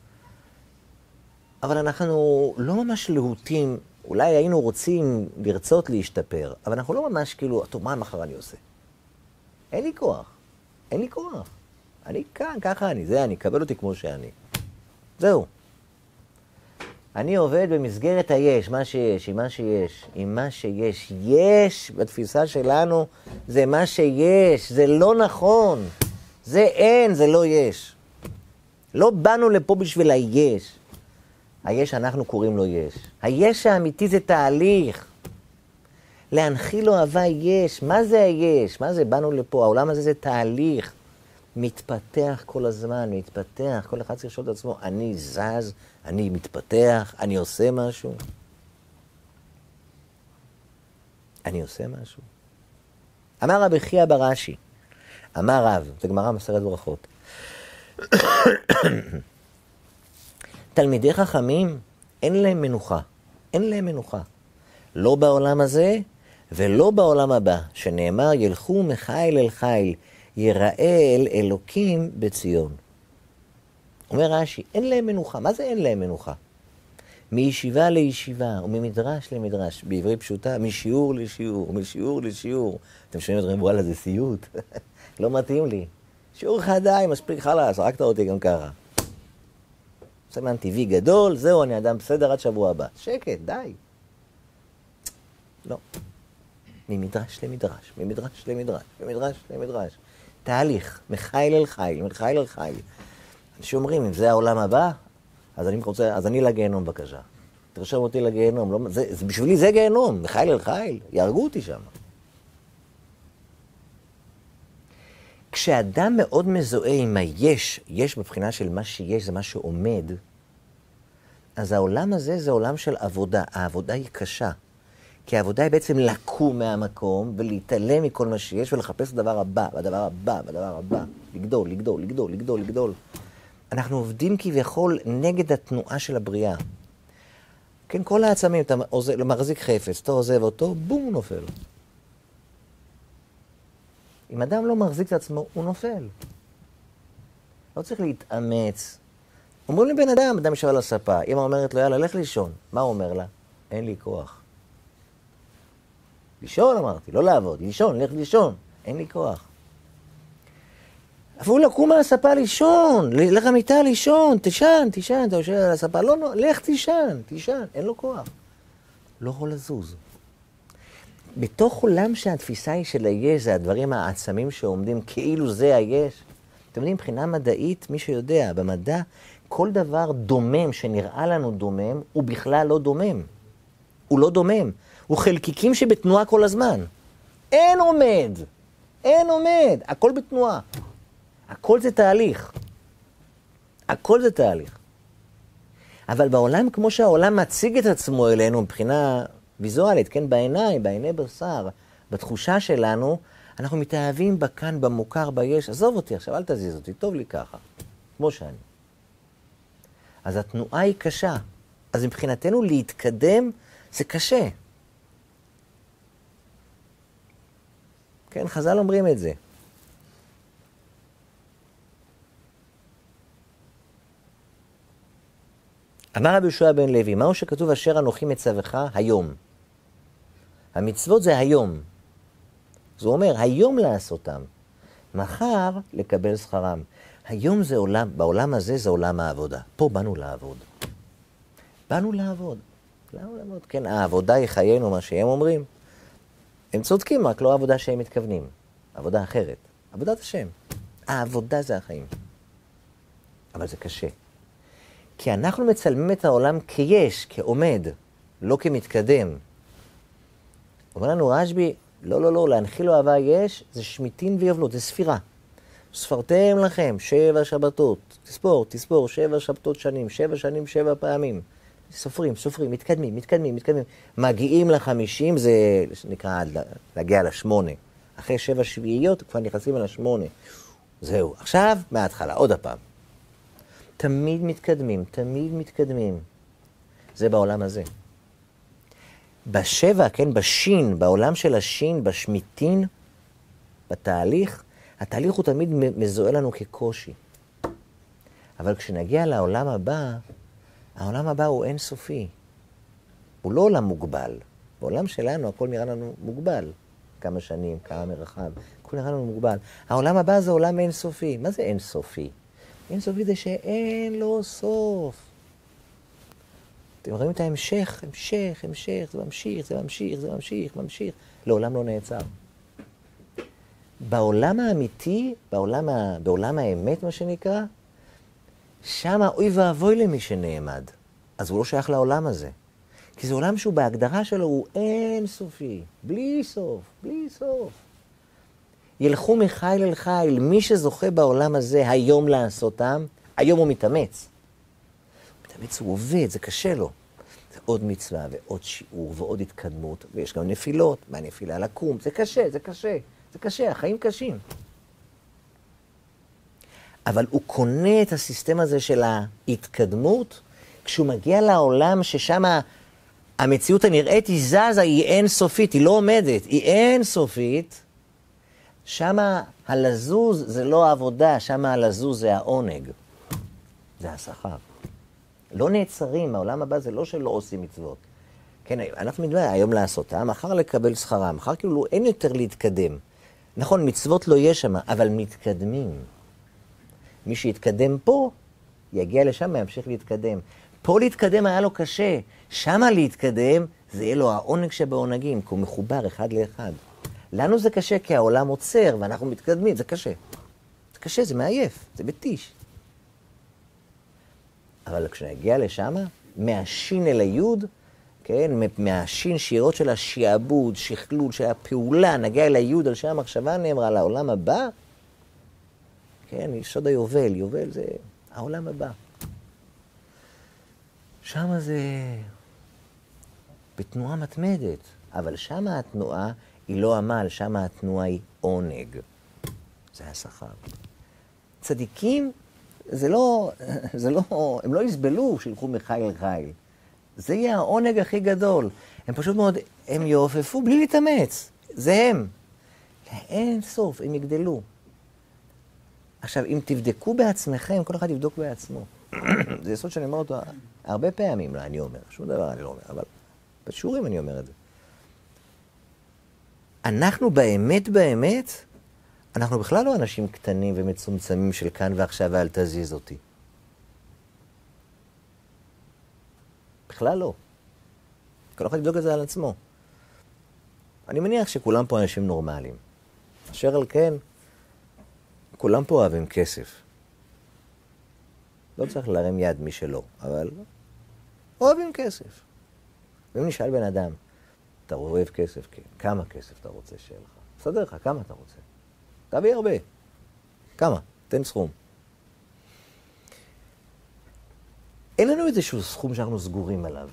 אבל אנחנו לא ממש להוטים, אולי היינו רוצים לרצות להשתפר, אבל אנחנו לא ממש כאילו, טוב, מה מחר אני עושה? אין לי כוח. אין לי כוח. אני כאן, ככה אני, זה אני, קבל אותי כמו שאני. זהו. אני עובד במסגרת היש, מה שיש, עם מה שיש, עם מה שיש. יש, בתפיסה שלנו, זה מה שיש, זה לא נכון. זה אין, זה לא יש. לא באנו לפה בשביל היש. היש אנחנו קוראים לו יש. היש האמיתי זה תהליך. להנחיל אוהבה יש. מה זה היש? מה זה? באנו לפה. העולם הזה זה תהליך. מתפתח כל הזמן, מתפתח. כל אחד צריך לשאול את עצמו, אני זז, אני מתפתח, אני עושה משהו. אני עושה משהו. אמר רבי חייא ברש"י, אמר רב, זה גמרא מסכת ברכות. תלמידי חכמים, אין להם מנוחה. אין להם מנוחה. לא בעולם הזה ולא בעולם הבא, שנאמר ילכו מחיל אל חיל, יראה אל אלוקים בציון. אומר רש"י, אין להם מנוחה. מה זה אין להם מנוחה? מישיבה לישיבה, וממדרש למדרש, בעברית פשוטה, משיעור לשיעור, משיעור לשיעור. אתם שומעים את רבי וואלה, זה סיוט. לא מתאים לי. שיעור אחד די, מספיק חלאס, הרגת אותי גם ככה. סמן טבעי גדול, זהו, אני אדם בסדר עד שבוע הבא. שקט, די. לא. ממדרש למדרש, ממדרש למדרש, ממדרש למדרש. תהליך, מחיל אל חיל, מחיל אל חיל. אנשים אומרים, אם זה העולם הבא, אז אני רוצה, אז אני לגיהנום בבקשה. תרשום אותי לגיהנום. לא, זה, זה, בשבילי זה גיהנום, מחיל אל חיל, יהרגו אותי שם. כשאדם מאוד מזוהה עם היש, יש בבחינה של מה שיש, זה מה שעומד, אז העולם הזה זה עולם של עבודה. העבודה היא קשה. כי העבודה היא בעצם לקום מהמקום ולהתעלם מכל מה שיש ולחפש את הדבר הבא, בדבר הבא, בדבר הבא. לגדול, לגדול, לגדול, לגדול, לגדול. אנחנו עובדים כביכול נגד התנועה של הבריאה. כן, כל העצמים, אתה מחזיק חפץ, אתה עוזב אותו, בום, הוא נופל. אם אדם לא מחזיק את עצמו, הוא נופל. לא צריך להתאמץ. אומרים לבן אדם, אדם ישב על הספה, אמא אומרת לו, יאללה, לך לישון. מה הוא אומר לה? אין לי כוח. לישון, אמרתי, לא לעבוד, לישון, לך לישון. אין לי כוח. אפילו לקום על הספה לישון, לך למיטה לישון, תשן, תשן, אתה יושב על הספה, לא, לא, לך תשן, תשן, אין לו כוח. לא יכול לזוז. בתוך עולם שהתפיסה היא של היש, זה הדברים העצמים שעומדים כאילו זה היש. אתם יודעים, מבחינה מדעית, מי שיודע, במדע, כל דבר דומם שנראה לנו דומם, הוא בכלל לא דומם. הוא לא דומם. הוא חלקיקים שבתנועה כל הזמן. אין עומד. אין עומד. הכל בתנועה. הכל זה תהליך. הכל זה תהליך. אבל בעולם, כמו שהעולם מציג את עצמו אלינו מבחינה ויזואלית, כן, בעיניים, בעיני בשר, בתחושה שלנו, אנחנו מתאהבים בכאן, במוכר, ביש. עזוב אותי עכשיו, אל תזיז אותי, טוב לי ככה, כמו שאני. אז התנועה היא קשה. אז מבחינתנו להתקדם זה קשה. כן, חז"ל אומרים את זה. אמר רבי יהושע בן לוי, מהו שכתוב אשר אנוכי מצווך היום? המצוות זה היום. זה אומר, היום לעשותם. מחר לקבל שכרם. היום זה עולם, בעולם הזה זה עולם העבודה. פה באנו לעבוד. באנו לעבוד. באנו לעבוד. כן, העבודה היא חיינו, מה שהם אומרים. הם צודקים, רק לא העבודה שהם מתכוונים. עבודה אחרת. עבודת השם. העבודה זה החיים. אבל זה קשה. כי אנחנו מצלמים את העולם כיש, כעומד, לא כמתקדם. אומר לנו רשב"י, לא, לא, לא, להנחיל אוהבה יש, זה שמיטין ויובלות, זה ספירה. ספרתם לכם שבע שבתות, תספור, תספור, שבע שבתות שנים, שבע שנים, שבע פעמים. סופרים, סופרים, מתקדמים, מתקדמים, מתקדמים. מגיעים לחמישים, זה נקרא להגיע לשמונה. אחרי שבע שביעיות כבר נכנסים על השמונה. זהו, עכשיו מההתחלה, עוד הפעם. תמיד מתקדמים, תמיד מתקדמים. זה בעולם הזה. בשבע, כן, בשין, בעולם של השין, בשמיטין, בתהליך, התהליך הוא תמיד מזוהה לנו כקושי. אבל כשנגיע לעולם הבא, העולם הבא הוא אינסופי. הוא לא עולם מוגבל. בעולם שלנו הכל נראה לנו מוגבל. כמה שנים, כמה מרחב, הכל נראה לנו מוגבל. העולם הבא זה עולם אינסופי. מה זה אינסופי? אינסופי זה שאין לו סוף. אתם רואים את ההמשך, המשך, המשך, זה ממשיך, זה ממשיך, זה ממשיך, ממשיך. לעולם לא נעצר. בעולם האמיתי, בעולם, ה... בעולם האמת, מה שנקרא, שם אוי ואבוי למי שנעמד. אז הוא לא שייך לעולם הזה. כי זה עולם שהוא בהגדרה שלו הוא אין סופי, בלי סוף, בלי סוף. ילכו מחיל אל חיל, מי שזוכה בעולם הזה היום לעשותם, היום הוא מתאמץ. מתאמץ הוא עובד, זה קשה לו. זה עוד מצווה ועוד שיעור ועוד התקדמות, ויש גם נפילות, מהנפילה לקום, זה קשה, זה קשה, זה קשה, החיים קשים. אבל הוא קונה את הסיסטם הזה של ההתקדמות, כשהוא מגיע לעולם ששם המציאות הנראית היא זזה, היא אין סופית, היא לא עומדת, היא אין סופית, שם הלזוז זה לא העבודה, שם הלזוז זה העונג, זה השכר. לא נעצרים, העולם הבא זה לא שלא עושים מצוות. כן, אנחנו מדברים היום לעשותה, מחר לקבל שכרה, מחר כאילו אין יותר להתקדם. נכון, מצוות לא יש שם, אבל מתקדמים. מי שיתקדם פה, יגיע לשם, ימשיך להתקדם. פה להתקדם היה לו קשה, שם להתקדם, זה יהיה לו העונג שבעונגים, כי הוא מחובר אחד לאחד. לנו זה קשה כי העולם עוצר ואנחנו מתקדמים, זה קשה. זה קשה, זה מעייף, זה מתיש. אבל כשנגיע לשם, מהשין אל היוד, כן, מהשין שירות של השיעבוד, שכלול, של הפעולה, נגיע אל היוד, על שם המחשבה נאמרה, לעולם הבא, כן, יסוד היובל, יובל זה העולם הבא. שם זה בתנועה מתמדת, אבל שם התנועה היא לא עמל, שם התנועה היא עונג. זה השכר. צדיקים, זה לא, זה לא, הם לא יסבלו שילכו מחיל אל חיל. זה יהיה העונג הכי גדול. הם פשוט מאוד, הם יעופפו בלי להתאמץ. זה הם. אין סוף, הם יגדלו. עכשיו, אם תבדקו בעצמכם, כל אחד יבדוק בעצמו. זה יסוד שאני אומר אותו הרבה פעמים, לא, אני אומר, שום דבר אני לא אומר, אבל בשיעורים אני אומר את זה. אנחנו באמת, באמת, אנחנו בכלל לא אנשים קטנים ומצומצמים של כאן ועכשיו ואל תזיז אותי. בכלל לא. כל אחד יבדוק את זה על עצמו. אני מניח שכולם פה אנשים נורמליים. אשר על כן, כולם פה אוהבים כסף. לא צריך להרים יד מי שלא, אבל אוהבים כסף. ואם נשאל בן אדם, אתה אוהב כסף? כן. כמה כסף אתה רוצה שיהיה לך? בסדר לך, כמה אתה רוצה? תביא הרבה. כמה? תן סכום. אין לנו איזשהו סכום שאנחנו סגורים עליו.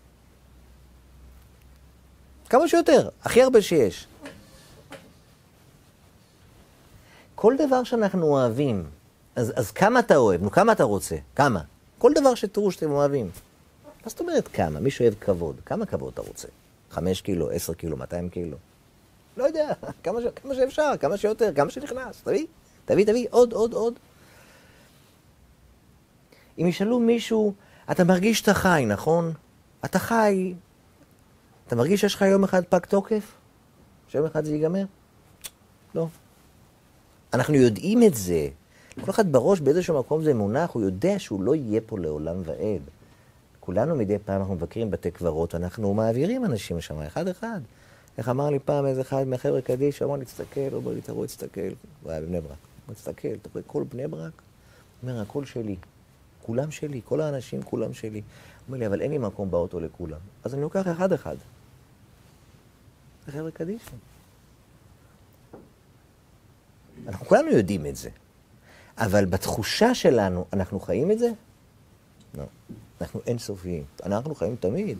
כמה שיותר, הכי הרבה שיש. כל דבר שאנחנו אוהבים, אז, אז כמה אתה אוהב? נו, כמה אתה רוצה? כמה? כל דבר שתראו שאתם אוהבים. מה זאת אומרת כמה? מי שאוהב כבוד. כמה כבוד אתה רוצה? חמש קילו, עשר קילו, מאתיים קילו? לא יודע, כמה, ש... כמה שאפשר, כמה שיותר, כמה שנכנס. תביא, תביא, תביא, עוד, עוד, עוד. אם ישאלו מישהו, אתה מרגיש שאתה חי, נכון? אתה חי, אתה מרגיש שיש לך יום אחד פג תוקף? שיום אחד זה ייגמר? לא. אנחנו יודעים את זה. כל אחד בראש באיזשהו מקום זה מונח, הוא יודע שהוא לא יהיה פה לעולם ועד. כולנו מדי פעם אנחנו מבקרים בתי קברות, אנחנו מעבירים אנשים שם, אחד אחד. איך אמר לי פעם איזה אחד מהחבר'ה קדיש, אמר לי, תסתכל, הוא אומר לי, תראו, תסתכל, הוא היה בבני ברק. הוא תסתכל, אתה רואה כל בני ברק? הוא אומר, הכל שלי. כולם שלי, כל האנשים כולם שלי. הוא אומר לי, אבל אין לי מקום באוטו לכולם. אז אני לוקח אחד אחד. זה חבר'ה קדיש. אנחנו כולנו יודעים את זה. אבל בתחושה שלנו, אנחנו חיים את זה? לא. אנחנו אינסופיים. אנחנו חיים תמיד.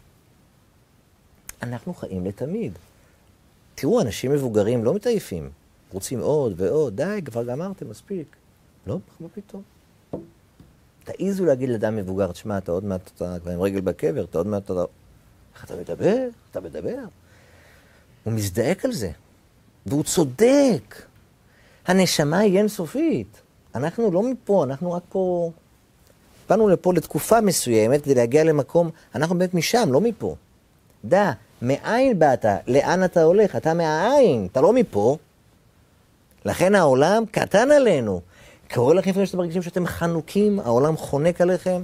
אנחנו חיים לתמיד. תראו, אנשים מבוגרים לא מתעייפים. רוצים עוד ועוד. די, כבר גמרתם, מספיק. לא, מה פתאום? תעיזו להגיד לאדם מבוגר, תשמע, אתה עוד מעט, אתה כבר עם רגל בקבר, אתה עוד מעט, אתה... איך אתה מדבר? אתה מדבר? הוא מזדעק על זה. והוא צודק. הנשמה היא אינסופית. אנחנו לא מפה, אנחנו רק פה... באנו לפה לתקופה מסוימת כדי להגיע למקום, אנחנו באמת משם, לא מפה. דע, מאין באת? לאן אתה הולך? אתה מהעין, אתה לא מפה. לכן העולם קטן עלינו. קורא לכם לפני שאתם מרגישים שאתם חנוקים, העולם חונק עליכם.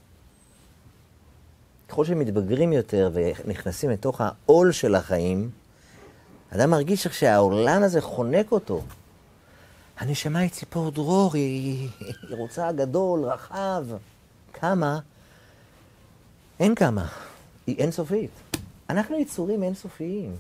ככל שמתבגרים יותר ונכנסים לתוך העול של החיים, אדם מרגיש שהעולם הזה חונק אותו. הנשמה היא ציפור דרור, היא, היא רוצה גדול, רחב. כמה? אין כמה. היא אינסופית. אנחנו יצורים אינסופיים.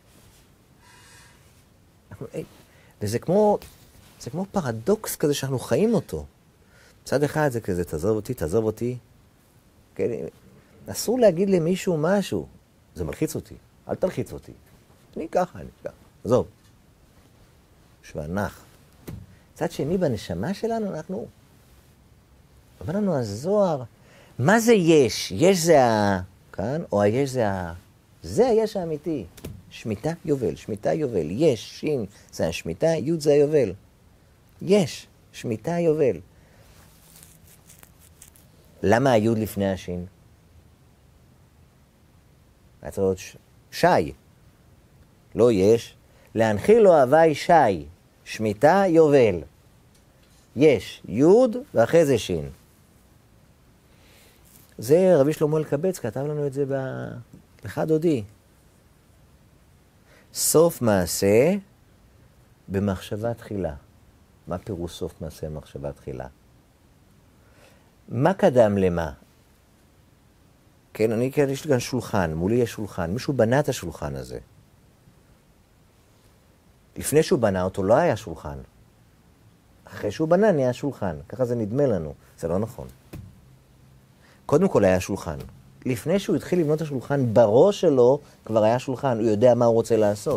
אנחנו, וזה כמו, זה כמו פרדוקס כזה שאנחנו חיים אותו. מצד אחד זה כזה, תעזוב אותי, תעזוב אותי. כן, אסור להגיד למישהו משהו. זה מלחיץ אותי. אל תלחיץ אותי. אני ככה, אני ככה. עזוב. שוונח. מצד שני, בנשמה שלנו, אנחנו... אומר לנו הזוהר, מה זה יש? יש זה ה... כאן, או היש זה ה... זה היש האמיתי. שמיטה יובל, שמיטה יובל. יש, שין, זה השמיטה, יוד זה היובל. יש, שמיטה יובל. למה היוד לפני השין? היה צריך להיות ש... שי. לא יש. להנחיל לו הווי שי. שמיטה יובל. יש יוד ואחרי זה שין. זה רבי שלמה אלקבץ כתב לנו את זה בלך דודי. סוף מעשה במחשבה תחילה. מה פירוש סוף מעשה במחשבה תחילה? מה קדם למה? כן, אני כן, יש לי כאן שולחן, מולי יש שולחן. מישהו בנה את השולחן הזה. לפני שהוא בנה אותו לא היה שולחן. אחרי שהוא בנה נהיה שולחן. ככה זה נדמה לנו. זה לא נכון. קודם כל היה שולחן. לפני שהוא התחיל לבנות את השולחן, בראש שלו כבר היה שולחן. הוא יודע מה הוא רוצה לעשות.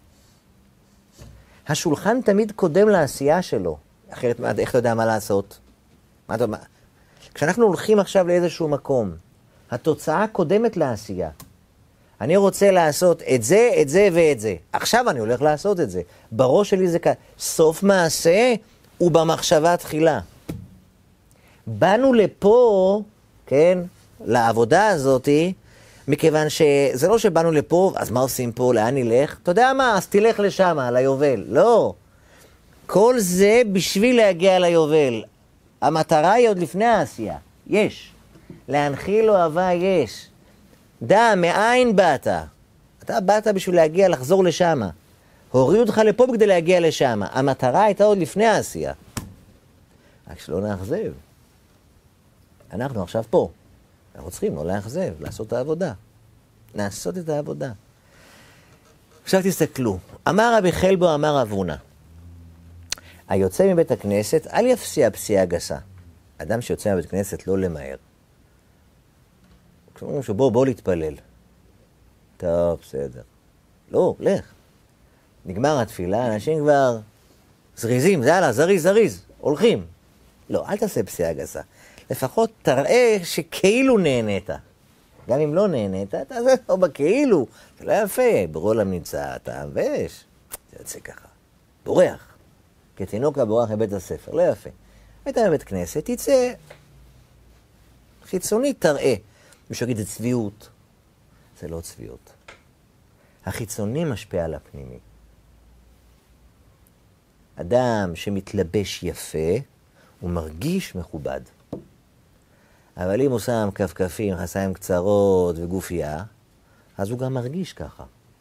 השולחן תמיד קודם לעשייה שלו. אחרת, איך אתה יודע מה לעשות? מה אתה... כשאנחנו הולכים עכשיו לאיזשהו מקום, התוצאה קודמת לעשייה. אני רוצה לעשות את זה, את זה ואת זה. עכשיו אני הולך לעשות את זה. בראש שלי זה כ... סוף מעשה הוא במחשבה תחילה. באנו לפה, כן, לעבודה הזאת, מכיוון שזה לא שבאנו לפה, אז מה עושים פה, לאן נלך? אתה יודע מה, אז תלך לשם, ליובל. לא. כל זה בשביל להגיע ליובל. המטרה היא עוד לפני העשייה. יש. להנחיל לו אהבה יש. דע, מאין באת? אתה באת בשביל להגיע, לחזור לשם. הורידו אותך לפה כדי להגיע לשם. המטרה הייתה עוד לפני העשייה. רק שלא נאכזב. אנחנו עכשיו פה. אנחנו צריכים לא לאכזב, לעשות את העבודה. לעשות את העבודה. עכשיו תסתכלו. אמר רבי חלבו, אמר אבונה. היוצא מבית הכנסת, אל יפסיע פסיעה גסה. אדם שיוצא מבית הכנסת לא למהר. כשאומרים שבוא, בוא להתפלל. טוב, בסדר. לא, לך. נגמר התפילה, אנשים כבר זריזים, זה הלאה, זריז, זריז, הולכים. לא, אל תעשה פסיעה גסה. לפחות תראה שכאילו נהנית. גם אם לא נהנית, אתה זה לא בכאילו. זה לא יפה, ברולם נמצא, אתה ואש. זה יוצא ככה. בורח. כתינוק הבורח מבית הספר, לא יפה. היית בבית כנסת, תצא. חיצונית תראה. מישהו יגיד, זה צביעות. זה לא צביעות. החיצוני משפיע על הפנימי. אדם שמתלבש יפה, הוא מרגיש מכובד. אבל אם הוא שם כפכפים, חסיים קצרות וגופייה, אז הוא גם מרגיש ככה.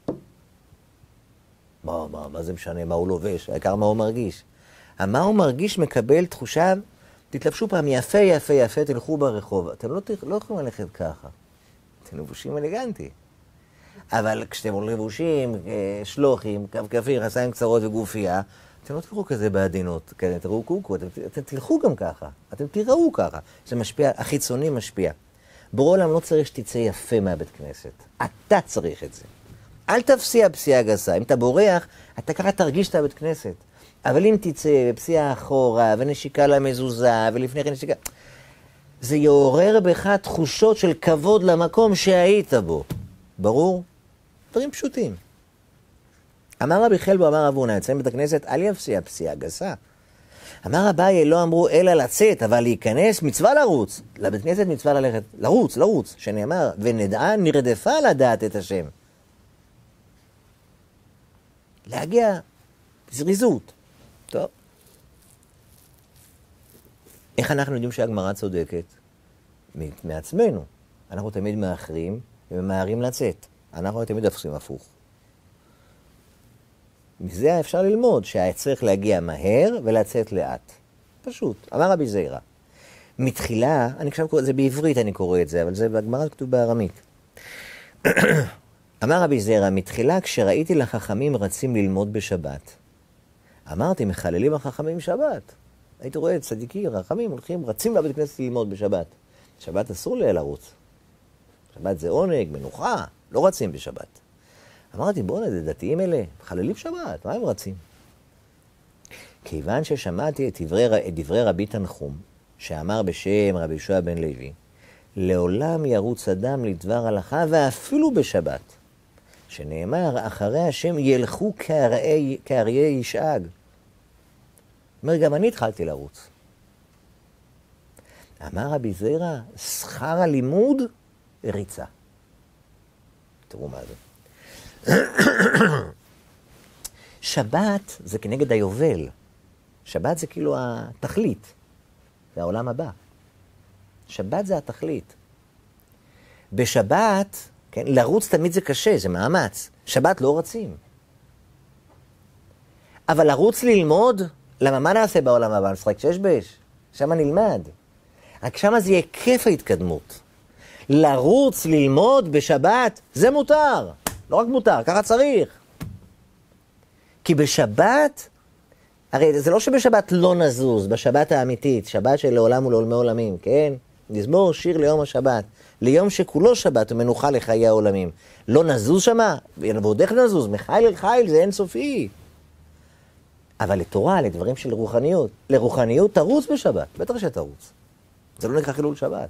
מה, מה, מה זה משנה? מה הוא לובש? העיקר מה הוא מרגיש. מה הוא מרגיש מקבל תחושה, תתלבשו פעם יפה, יפה, יפה, תלכו ברחוב. אתם לא, לא יכולים ללכת ככה. אתם לבושים אלגנטי. אבל כשאתם לבושים, שלוחים, כפכפים, חסיים קצרות וגופייה, אתם לא תראו כזה בעדינות, כן, תראו קוקו, אתם, אתם תלכו גם ככה, אתם תראו ככה. זה משפיע, החיצוני משפיע. בורא עולם לא צריך שתצא יפה מהבית כנסת. אתה צריך את זה. אל תפסיע פסיעה גסה. אם אתה בורח, אתה ככה תרגיש את הבית כנסת. אבל אם תצא בפסיעה אחורה, ונשיקה למזוזה, ולפני כן נשיקה... זה יעורר בך תחושות של כבוד למקום שהיית בו. ברור? דברים פשוטים. אמר רבי חלבו, אמר רב הונא, אצלם בית הכנסת, אל יפסיע פסיעה גסה. אמר אביי, לא אמרו אלא לצאת, אבל להיכנס, מצווה לרוץ. לבית כנסת מצווה ללכת, לרוץ, לרוץ, שנאמר, ונדעה נרדפה לדעת את השם. להגיע זריזות. טוב. איך אנחנו יודעים שהגמרא צודקת? מעצמנו. אנחנו תמיד מאחרים וממהרים לצאת. אנחנו תמיד עושים הפוך. מזה אפשר ללמוד שצריך להגיע מהר ולצאת לאט. פשוט. אמר רבי זיירא. מתחילה, אני עכשיו קורא, זה בעברית אני קורא את זה, אבל זה בגמרא כתוב בארמית. אמר רבי זיירא, מתחילה כשראיתי לחכמים רצים ללמוד בשבת. אמרתי, מחללים החכמים שבת. הייתי רואה את צדיקים, חכמים הולכים, רצים לבית כנסת ללמוד בשבת. שבת אסור לרוץ. שבת זה עונג, מנוחה, לא רצים בשבת. אמרתי, בואו, זה דתיים אלה, מחללים שבת, מה הם רצים? כיוון ששמעתי את דברי, את דברי רבי תנחום, שאמר בשם רבי יהושע בן לוי, לעולם ירוץ אדם לדבר הלכה ואפילו בשבת, שנאמר, אחרי השם ילכו כאריה ישאג. אומר, גם אני התחלתי לרוץ. אמר רבי זיירא, שכר הלימוד ריצה. תראו מה זה. שבת זה כנגד היובל. שבת זה כאילו התכלית. זה העולם הבא. שבת זה התכלית. בשבת, כן, לרוץ תמיד זה קשה, זה מאמץ. שבת לא רצים. אבל לרוץ ללמוד, למה מה נעשה בעולם הבא? נשחק שש בש. שם נלמד. רק שם זה יהיה כיף ההתקדמות. לרוץ ללמוד בשבת, זה מותר. לא רק מותר, ככה צריך. כי בשבת, הרי זה לא שבשבת לא נזוז, בשבת האמיתית, שבת של לעולם ולעולמי עולמים, כן? נזמור שיר ליום השבת, ליום שכולו שבת ומנוחה לחיי העולמים. לא נזוז שמה, ועוד איך נזוז, מחיל אל חיל זה אינסופי. אבל לתורה, לדברים של רוחניות, לרוחניות תרוץ בשבת, בטח שתרוץ. זה לא נקרא חילול שבת.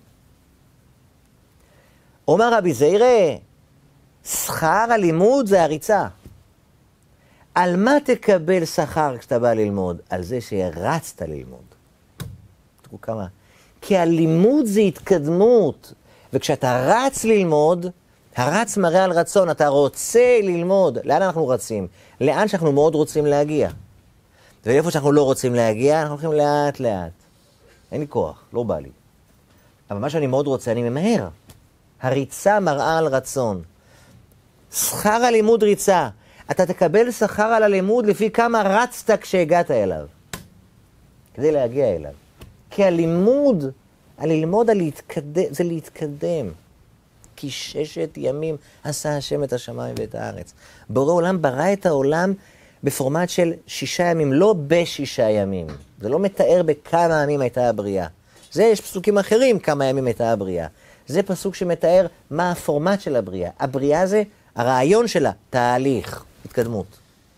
אומר רבי זיירא, שכר הלימוד זה הריצה. על מה תקבל שכר כשאתה בא ללמוד? על זה שרצת ללמוד. תראו כמה. כי הלימוד זה התקדמות. וכשאתה רץ ללמוד, הרץ מראה על רצון. אתה רוצה ללמוד. לאן אנחנו רצים? לאן שאנחנו מאוד רוצים להגיע. ואיפה שאנחנו לא רוצים להגיע, אנחנו הולכים לאט לאט. אין לי כוח, לא בא לי. אבל מה שאני מאוד רוצה, אני ממהר. הריצה מראה על רצון. שכר הלימוד ריצה. אתה תקבל שכר על הלימוד לפי כמה רצת כשהגעת אליו. כדי להגיע אליו. כי הלימוד, הללמוד על להתקדם, זה להתקדם. כי ששת ימים עשה השם את השמיים ואת הארץ. בורא עולם ברא את העולם בפורמט של שישה ימים, לא בשישה ימים. זה לא מתאר בכמה ימים הייתה הבריאה. זה יש פסוקים אחרים כמה ימים הייתה הבריאה. זה פסוק שמתאר מה הפורמט של הבריאה. הבריאה זה הרעיון שלה, תהליך, התקדמות.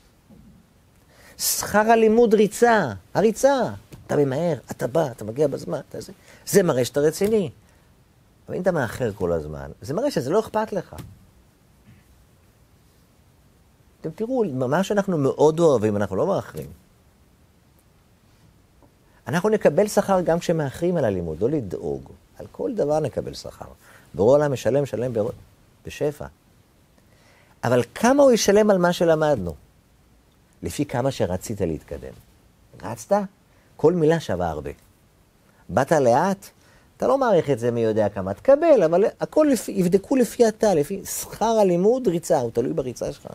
שכר הלימוד ריצה, הריצה. אתה ממהר, אתה בא, אתה מגיע בזמן, אתה זה. זה מראה שאתה רציני. אבל אם אתה מאחר כל הזמן, זה מראה שזה לא אכפת לך. אתם תראו, מה שאנחנו מאוד אוהבים, אנחנו לא מאחרים. אנחנו נקבל שכר גם כשמאחרים על הלימוד, לא לדאוג. על כל דבר נקבל שכר. בורא עולם משלם, משלם בשפע. אבל כמה הוא ישלם על מה שלמדנו? לפי כמה שרצית להתקדם. רצת, כל מילה שווה הרבה. באת לאט, אתה לא מעריך את זה מי יודע כמה, תקבל, אבל הכל לפי, יבדקו לפי אתה, לפי שכר הלימוד, ריצה, הוא תלוי בריצה שלך.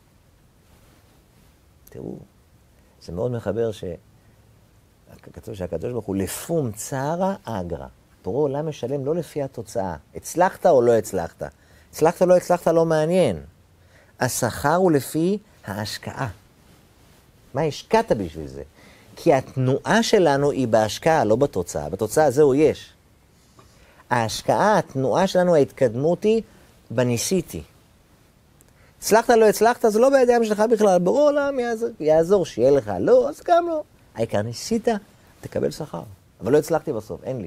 תראו, זה מאוד מחבר ש... כתוב שהקדוש ברוך הוא לפום צערה אגרה. בורא עולם משלם לא לפי התוצאה. הצלחת או לא הצלחת? הצלחת או לא הצלחת לא מעניין. השכר הוא לפי ההשקעה. מה השקעת בשביל זה? כי התנועה שלנו היא בהשקעה, לא בתוצאה. בתוצאה זהו יש. ההשקעה, התנועה שלנו, ההתקדמות היא בניסיתי. הצלחת או לא הצלחת, זה לא בידיים שלך בכלל. בורא עולם יעזור, יעזור שיהיה לך. לא, אז גם לא. העיקר ניסית, תקבל שכר. אבל לא הצלחתי בסוף, אין לי.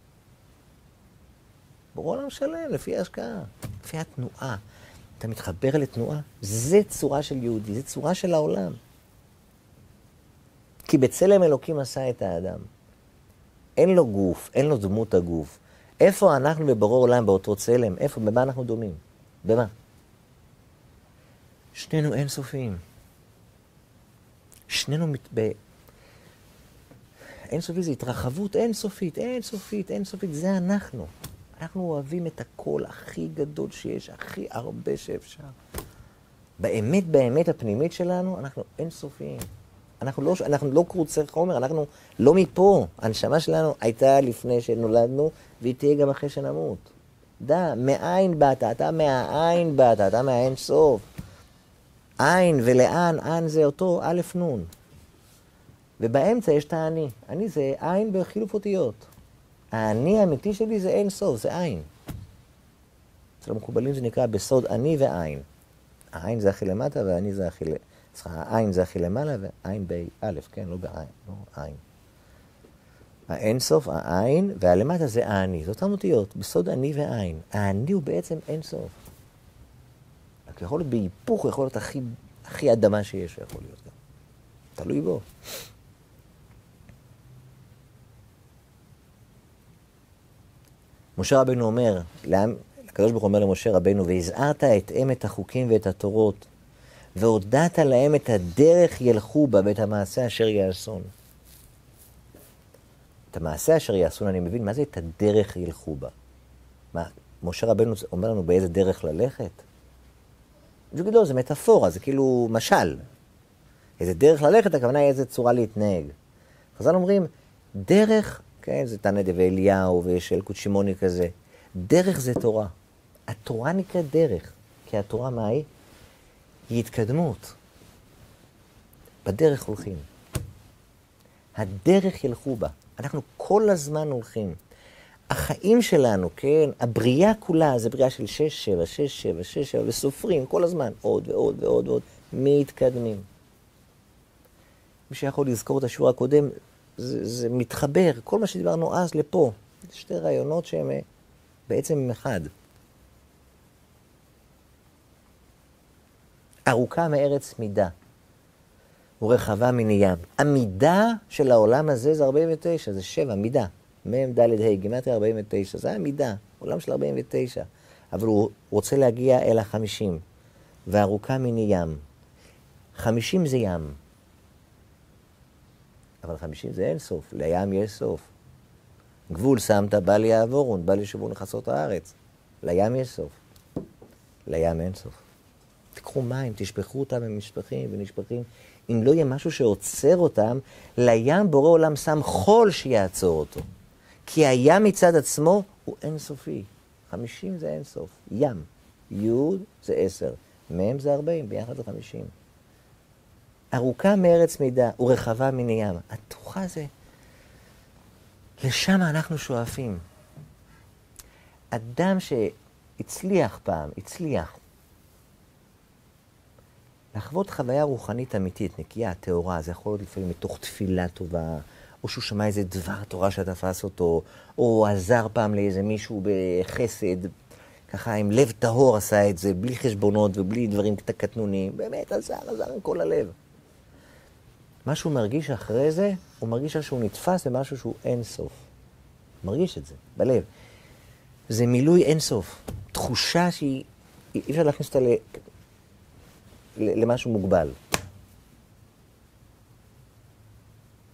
בורא עולם שלם, לפי ההשקעה, לפי התנועה. אתה מתחבר לתנועה, זה צורה של יהודי, זה צורה של העולם. כי בצלם אלוקים עשה את האדם. אין לו גוף, אין לו דמות הגוף. איפה אנחנו בבורא עולם באותו צלם? איפה, במה אנחנו דומים? במה? שנינו אינסופיים. שנינו מת... ב... אינסופי זה התרחבות אינסופית, אינסופית, אינסופית, זה אנחנו. אנחנו אוהבים את הכל הכי גדול שיש, הכי הרבה שאפשר. באמת, באמת הפנימית שלנו, אנחנו אינסופיים. אנחנו לא, אנחנו לא קרוצי חומר, אנחנו לא מפה. הנשמה שלנו הייתה לפני שנולדנו, והיא תהיה גם אחרי שנמות. דע, מאין באת, אתה מהעין באת, אתה מהאין סוף. עין ולאן, עין זה אותו א' נון. ובאמצע יש את האני. אני זה עין בחילוף אותיות. האני האמיתי שלי זה אין סוף, זה עין. אצל המקובלים זה נקרא בסוד אני ועין. העין זה הכי למטה והאני זה הכי... סליחה, העין זה הכי למעלה ועין באלף, כן? לא בעין, לא עין. האין סוף, העין, והלמטה זה האני. זה אותם אותיות, בסוד אני ועין. האני הוא בעצם אין סוף. רק יכול להיות בהיפוך, יכול להיות הכי, הכי אדמה שיש, יכול להיות גם. תלוי בו. משה רבנו אומר, הקדוש ברוך הוא אומר למשה רבנו, והזהרת את אם את החוקים ואת התורות, והודעת להם את הדרך ילכו בה ואת המעשה אשר יעשון. את המעשה אשר יעשון, אני מבין, מה זה את הדרך ילכו בה? מה, משה רבנו אומר לנו באיזה דרך ללכת? ג'וגידו, זה מטאפורה, זה כאילו משל. איזה דרך ללכת, הכוונה היא איזה צורה להתנהג. חז"ל אומרים, דרך, כן, זה תנא דאליהו ושל קודשימוני כזה, דרך זה תורה. התורה נקראת דרך, כי התורה מה היא? היא התקדמות. בדרך הולכים. הדרך ילכו בה. אנחנו כל הזמן הולכים. החיים שלנו, כן, הבריאה כולה, זה בריאה של שש, שבע, שש, שבע, שש, שבע, וסופרים כל הזמן, עוד ועוד ועוד ועוד, מתקדמים. מי שיכול לזכור את השיעור הקודם, זה, זה מתחבר, כל מה שדיברנו אז לפה. זה שתי רעיונות שהם בעצם אחד. ארוכה מארץ מידה, ורחבה מן ים. המידה של העולם הזה זה ארבעים ותשע, זה שבע, מידה. מם ד' ה' גימטריה ארבעים ותשע, זה המידה, עולם של ארבעים ותשע. אבל הוא רוצה להגיע אל החמישים, וארוכה מן ים. חמישים זה ים. אבל חמישים זה אין סוף, לים יש סוף. גבול שמת, בל יעבורון, בל ישובו נכסות הארץ. לים יש סוף. לים אין סוף. תקחו מים, תשפכו אותם, הם משפכים ונשפכים. אם לא יהיה משהו שעוצר אותם, לים בורא עולם שם חול שיעצור אותו. כי הים מצד עצמו הוא אינסופי. חמישים זה אינסוף. ים. י' זה עשר. מ' זה ארבעים, ביחד זה חמישים. ארוכה מארץ מידה ורחבה מן ים. התוכה זה, לשם אנחנו שואפים. אדם שהצליח פעם, הצליח, לחוות חוויה רוחנית אמיתית, נקייה, טהורה, זה יכול להיות לפעמים מתוך תפילה טובה, או שהוא שמע איזה דבר תורה שתפס אותו, או עזר פעם לאיזה מישהו בחסד, ככה עם לב טהור עשה את זה, בלי חשבונות ובלי דברים קטנוניים, באמת עזר, עזר עם כל הלב. מה שהוא מרגיש אחרי זה, הוא מרגיש שהוא נתפס במשהו שהוא אין סוף. מרגיש את זה, בלב. זה מילוי אין סוף. תחושה שהיא, אי אפשר להכניס אותה ל... למשהו מוגבל.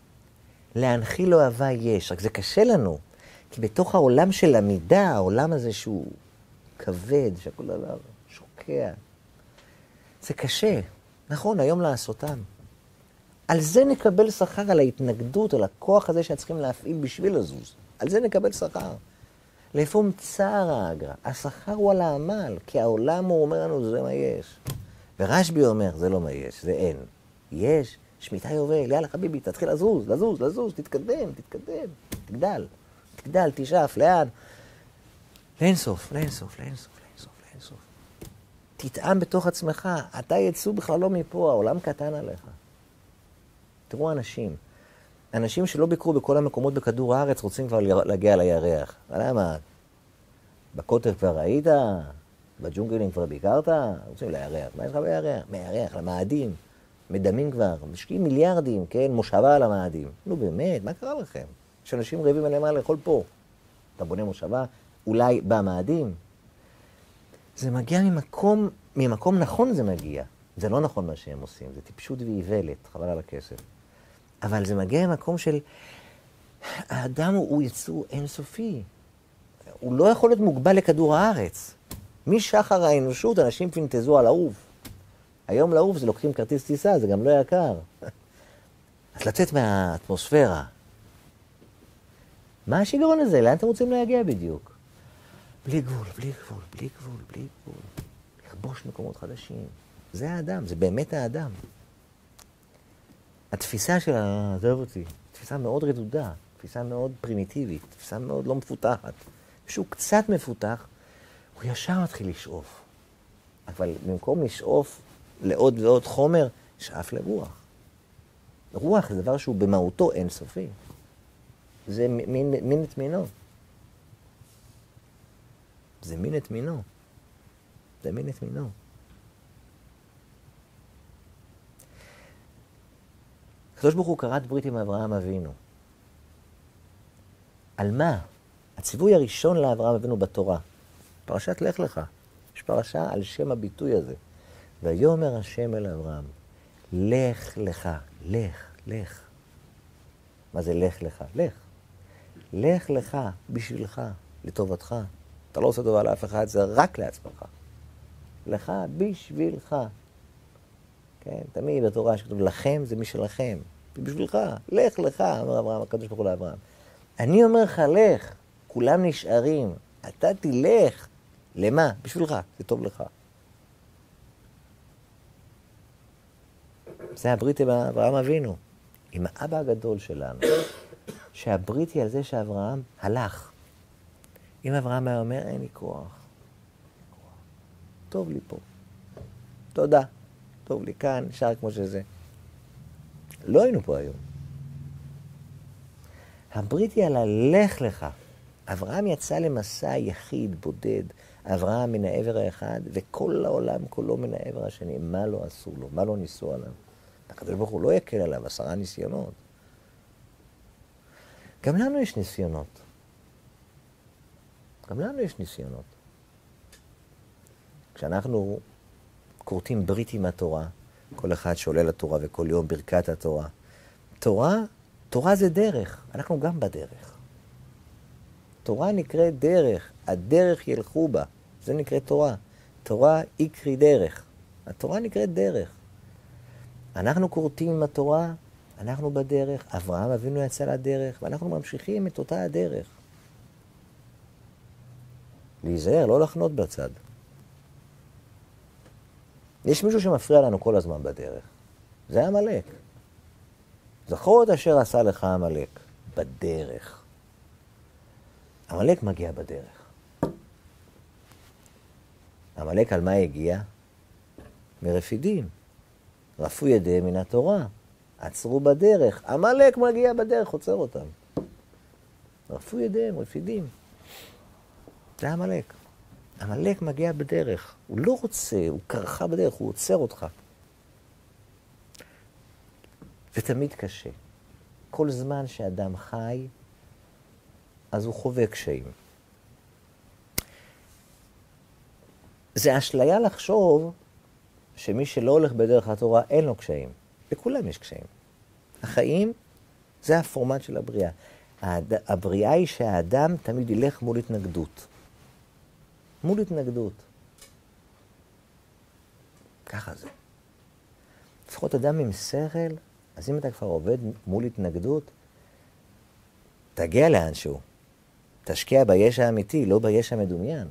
להנחיל אוהבה יש, רק זה קשה לנו, כי בתוך העולם של המידה, העולם הזה שהוא כבד, שהכל דבר שוקע, זה קשה, נכון, היום לעשותם. על זה נקבל שכר, על ההתנגדות, על הכוח הזה שצריכים להפעיל בשביל לזוז. על זה נקבל שכר. לאיפה מצער האגרא? השכר הוא על העמל, כי העולם הוא אומר לנו, זה מה יש. ורשב"י אומר, זה לא מה יש, זה אין. יש, שמיטה יובל, יאללה חביבי, תתחיל לזוז, לזוז, לזוז, תתקדם, תתקדם, תגדל, תגדל, תשאף, לאן? לאינסוף, לאינסוף, לאינסוף, לאינסוף, לאינסוף. תטעם בתוך עצמך, אתה יצאו בכלל לא מפה, העולם קטן עליך. תראו אנשים, אנשים שלא ביקרו בכל המקומות בכדור הארץ רוצים כבר להגיע לירח. למה? בקוטב כבר ראית? בג'ונגלים כבר ביקרת? רוצים לירח. מה יש לך בירח? מירח, למאדים. מדמים כבר, משקיעים מיליארדים, כן? מושבה על המאדים. נו באמת, מה קרה לכם? יש אנשים רעבים עליהם מה לאכול פה. אתה בונה מושבה, אולי במאדים. זה מגיע ממקום, ממקום נכון זה מגיע. זה לא נכון מה שהם עושים, זה טיפשות ואיוולת, חבל על הכסף. אבל זה מגיע ממקום של, האדם הוא, הוא יצור אינסופי. הוא לא יכול להיות מוגבל לכדור הארץ. משחר האנושות אנשים פינטזו על לעוף. היום לעוף זה לוקחים כרטיס טיסה, זה גם לא יקר. אז לצאת מהאטמוספירה. מה השיגרון הזה? לאן אתם רוצים להגיע בדיוק? בלי גבול, בלי גבול, בלי גבול, בלי גבול. לכבוש מקומות חדשים. זה האדם, זה באמת האדם. התפיסה של עזוב אותי, תפיסה מאוד רדודה, תפיסה מאוד פרימיטיבית, תפיסה מאוד לא מפותחת. כשהוא קצת מפותח, הוא ישר מתחיל לשאוף. אבל במקום לשאוף לעוד ועוד חומר, שאף לרוח. רוח זה דבר שהוא במהותו אינסופי. זה מין, מין את מינו. זה מין את מינו. זה מין את מינו. הקדוש ברוך הוא כרת ברית עם אברהם אבינו. על מה? הציווי הראשון לאברהם אבינו בתורה. פרשת לך לך. יש פרשה על שם הביטוי הזה. ויאמר השם אל אברהם, לך לך, לך, לך. מה זה לך לך? לך. לך לך בשבילך, לטובתך. אתה לא עושה טובה לאף אחד, זה רק לעצמך. לך בשבילך. כן, תמיד בתורה שכתוב לכם זה משלכם. בשבילך, לך לך, אמר אברהם, הקדוש ברוך הוא לאברהם. אני אומר לך, לך, כולם נשארים, אתה תלך. למה? בשבילך, זה טוב לך. זה הברית עם אברהם אבינו, עם האבא הגדול שלנו, שהברית היא על זה שאברהם הלך. אם אברהם היה אומר, אין לי כוח, טוב לי פה, תודה, טוב לי כאן, נשאר כמו שזה. לא היינו פה היום. הברית היא על הלך לך. אברהם יצא למסע יחיד, בודד, אברהם מן העבר האחד, וכל העולם כולו מן העבר השני. מה לא עשו לו? מה לא ניסו עליו? הקדוש ברוך הוא לא יקל עליו, עשרה ניסיונות. גם לנו יש ניסיונות. גם לנו יש ניסיונות. כשאנחנו קורטים ברית עם התורה, כל אחד שעולה לתורה וכל יום ברכת התורה. תורה, תורה זה דרך, אנחנו גם בדרך. תורה נקראת דרך, הדרך ילכו בה, זה נקרא תורה. תורה יקרי דרך, התורה נקראת דרך. אנחנו קורטים עם התורה, אנחנו בדרך, אברהם אבינו יצא לדרך, ואנחנו ממשיכים את אותה הדרך. להיזהר, לא לחנות בצד. יש מישהו שמפריע לנו כל הזמן בדרך. זה עמלק. זכור את אשר עשה לך עמלק. בדרך. עמלק מגיע בדרך. עמלק על מה הגיע? מרפידים. רפו ידיהם מן התורה. עצרו בדרך. עמלק מגיע בדרך, עוצר אותם. רפו ידיהם, רפידים. זה עמלק. עמלק מגיע בדרך. הוא לא רוצה, הוא קרחה בדרך, הוא עוצר אותך. זה תמיד קשה. כל זמן שאדם חי, אז הוא חווה קשיים. זה אשליה לחשוב שמי שלא הולך בדרך התורה אין לו קשיים. לכולם יש קשיים. החיים זה הפורמט של הבריאה. הד... הבריאה היא שהאדם תמיד ילך מול התנגדות. מול התנגדות. ככה זה. לפחות אדם עם שכל, אז אם אתה כבר עובד מול התנגדות, תגיע לאנשהו. תשקיע ביש האמיתי, לא ביש המדומיין.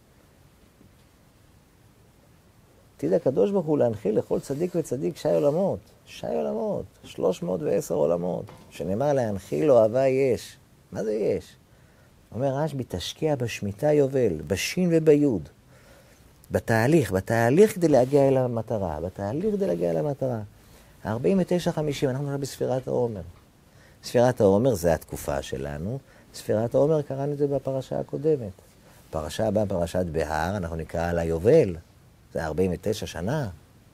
עתיד הקדוש ברוך הוא להנחיל לכל צדיק וצדיק שי עולמות. שי עולמות, שלוש מאות ועשר עולמות. שנאמר להנחיל אוהבה יש. מה זה יש? אומר רשב"י, תשקיע בשמיטה יובל, בשין וביוד. בתהליך, בתהליך כדי להגיע אל המטרה. בתהליך כדי להגיע אל המטרה. ארבעים ותשע חמישים, אנחנו נראה בספירת העומר. ספירת העומר זה התקופה שלנו. ספירת העומר קראנו את זה בפרשה הקודמת. פרשה הבאה, פרשת בהר, אנחנו נקרא על היובל. זה ארבעים ותשע שנה.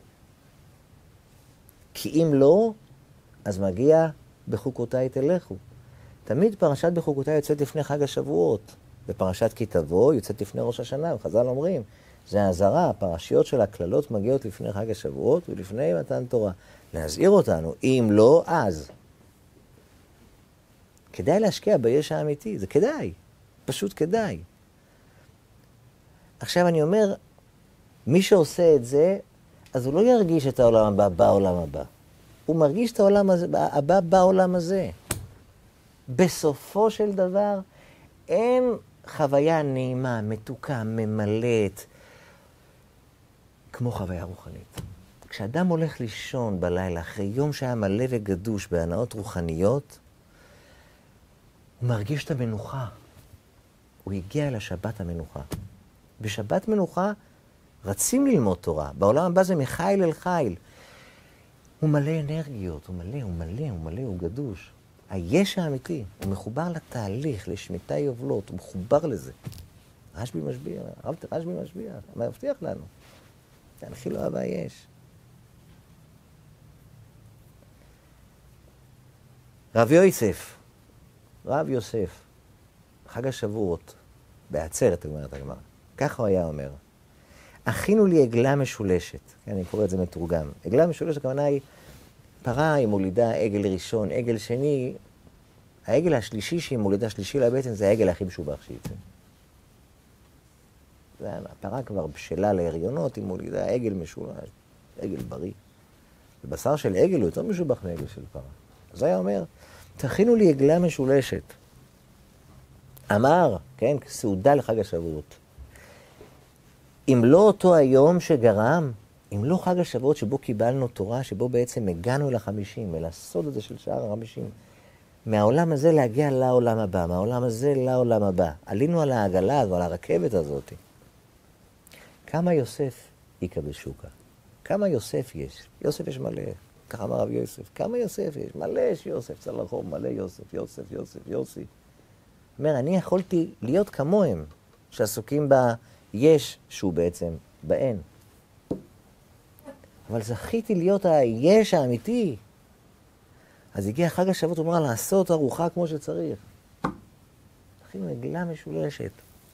כי אם לא, אז מגיע בחוקותיי תלכו. תמיד פרשת בחוקותיי יוצאת לפני חג השבועות. בפרשת כי תבוא יוצאת לפני ראש השנה, וחז"ל אומרים, זה האזהרה, הפרשיות של הכללות מגיעות לפני חג השבועות ולפני מתן תורה. להזהיר אותנו, אם לא, אז. כדאי להשקיע ביש האמיתי, זה כדאי, פשוט כדאי. עכשיו אני אומר, מי שעושה את זה, אז הוא לא ירגיש את העולם הבא בעולם הבא. הוא מרגיש את העולם הזה, הבא בעולם הזה. בסופו של דבר, אין חוויה נעימה, מתוקה, ממלאת, כמו חוויה רוחנית. כשאדם הולך לישון בלילה, אחרי יום שהיה מלא וגדוש בהנאות רוחניות, הוא מרגיש את המנוחה. הוא הגיע לשבת המנוחה. בשבת מנוחה רצים ללמוד תורה. בעולם הבא זה מחיל אל חיל. הוא מלא אנרגיות, הוא מלא, הוא מלא, הוא מלא, הוא גדוש. היש האמיתי, הוא מחובר לתהליך, לשמיטה יובלות, הוא מחובר לזה. רשב"י משביע, רשב"י משביע, מה יבטיח לנו? להנחיל אוהבה יש. רב יוסף, רב יוסף, חג השבועות, בעצרת, אומרת הגמרא. ככה הוא היה אומר. הכינו לי עגלה משולשת. כן, אני קורא את זה מתורגם. עגלה משולשת, הכוונה היא, פרה היא מולידה עגל ראשון, עגל שני, העגל השלישי שהיא מולידה שלישי לבטן, זה העגל הכי משובח שיצא. הפרה כבר בשלה להריונות, היא מולידה עגל משולש, עגל בריא. ובשר של עגל הוא יותר משובח מעגל של פרה. אז היה אומר, תכינו לי עגלה משולשת. אמר, כן, סעודה לחג השבועות. אם לא אותו היום שגרם, אם לא חג השבועות שבו קיבלנו תורה, שבו בעצם הגענו אל החמישים, אל הסוד הזה של שער החמישים, מהעולם הזה להגיע לעולם הבא, מהעולם הזה לעולם הבא. עלינו על העגלה הזו, על הרכבת הזאת. כמה יוסף יקה בשוקה? כמה יוסף יש? יוסף יש מלא. ככה אמר רב יוסף. כמה יוסף יש? מלא יש יוסף, צלחו, מלא יוסף, יוסף, יוסף, יוסי. אומר, אני יכולתי להיות כמוהם, שעסוקים ביש, שהוא בעצם באין. אבל זכיתי להיות היש האמיתי. אז הגיע חג השבועות, הוא אמר, לעשות ארוחה כמו שצריך. הכינו עגלה משולשת.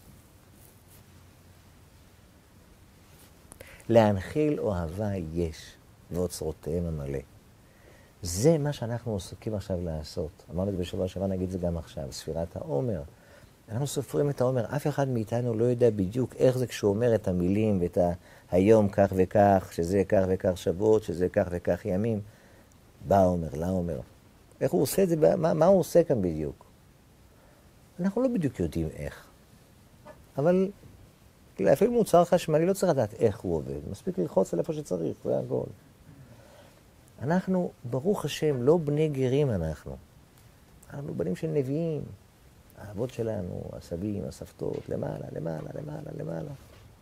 להנחיל אוהבה יש, ואוצרותיהם המלא. זה מה שאנחנו עוסקים עכשיו לעשות. אמרנו את זה בשבוע שעבר, נגיד את זה גם עכשיו, ספירת העומר. אנחנו סופרים את העומר, אף אחד מאיתנו לא יודע בדיוק איך זה כשהוא אומר את המילים ואת היום כך וכך, שזה כך וכך שבועות, שזה כך וכך ימים. בא עומר, לא עומר. איך הוא עושה את זה, מה, מה הוא עושה כאן בדיוק? אנחנו לא בדיוק יודעים איך. אבל אפילו מוצר חשמלי לא צריך לדעת איך הוא עובד. מספיק ללחוץ על איפה שצריך, זה הכל. אנחנו, ברוך השם, לא בני גרים אנחנו. אנחנו בנים של נביאים. האבות שלנו, הסבים, הסבתות, למעלה, למעלה, למעלה, למעלה.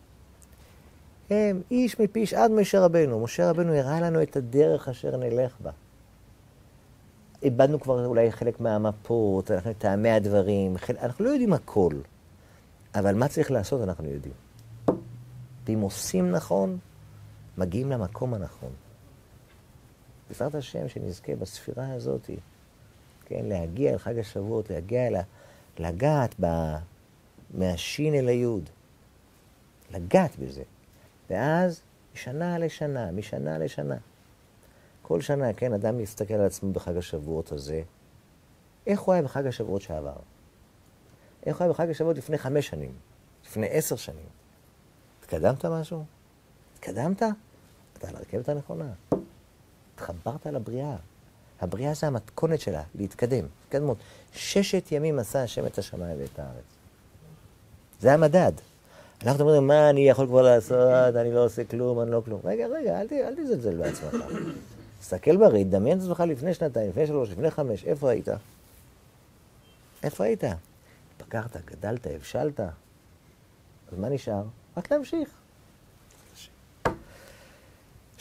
הם איש מפיש עד משה רבנו. משה רבנו הראה לנו את הדרך אשר נלך בה. איבדנו כבר אולי חלק מהמפות, אנחנו טעמי הדברים, אנחנו לא יודעים הכל. אבל מה צריך לעשות אנחנו יודעים. ואם עושים נכון, מגיעים למקום הנכון. בפרט השם שנזכה בספירה הזאת, כן, להגיע אל חג השבועות, להגיע אל ה... לגעת ב... מהשין אל היוד. לגעת בזה. ואז משנה לשנה, משנה לשנה. כל שנה, כן, אדם מסתכל על עצמו בחג השבועות הזה, איך הוא היה בחג השבועות שעבר? איך הוא היה בחג השבועות לפני חמש שנים? לפני עשר שנים? התקדמת משהו? התקדמת? אתה על הרכבת הנכונה. התחברת לבריאה. הבריאה זה המתכונת שלה, להתקדם. התקדמות. ששת ימים עשה השם את השמיים ואת הארץ. זה המדד. אנחנו אומרים, מה אני יכול כבר לעשות? אני לא עושה כלום, אני לא כלום. רגע, רגע, אל, ת, אל תזלזל בעצמך. תסתכל בראי, דמיין את עצמך לפני שנתיים, לפני שלוש, לפני חמש, איפה היית? איפה היית? התבגרת, גדלת, הבשלת. אז מה נשאר? רק להמשיך.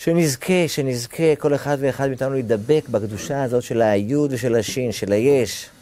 שנזכה, שנזכה כל אחד ואחד מאיתנו להידבק בקדושה הזאת של היוד ושל השין, של היש.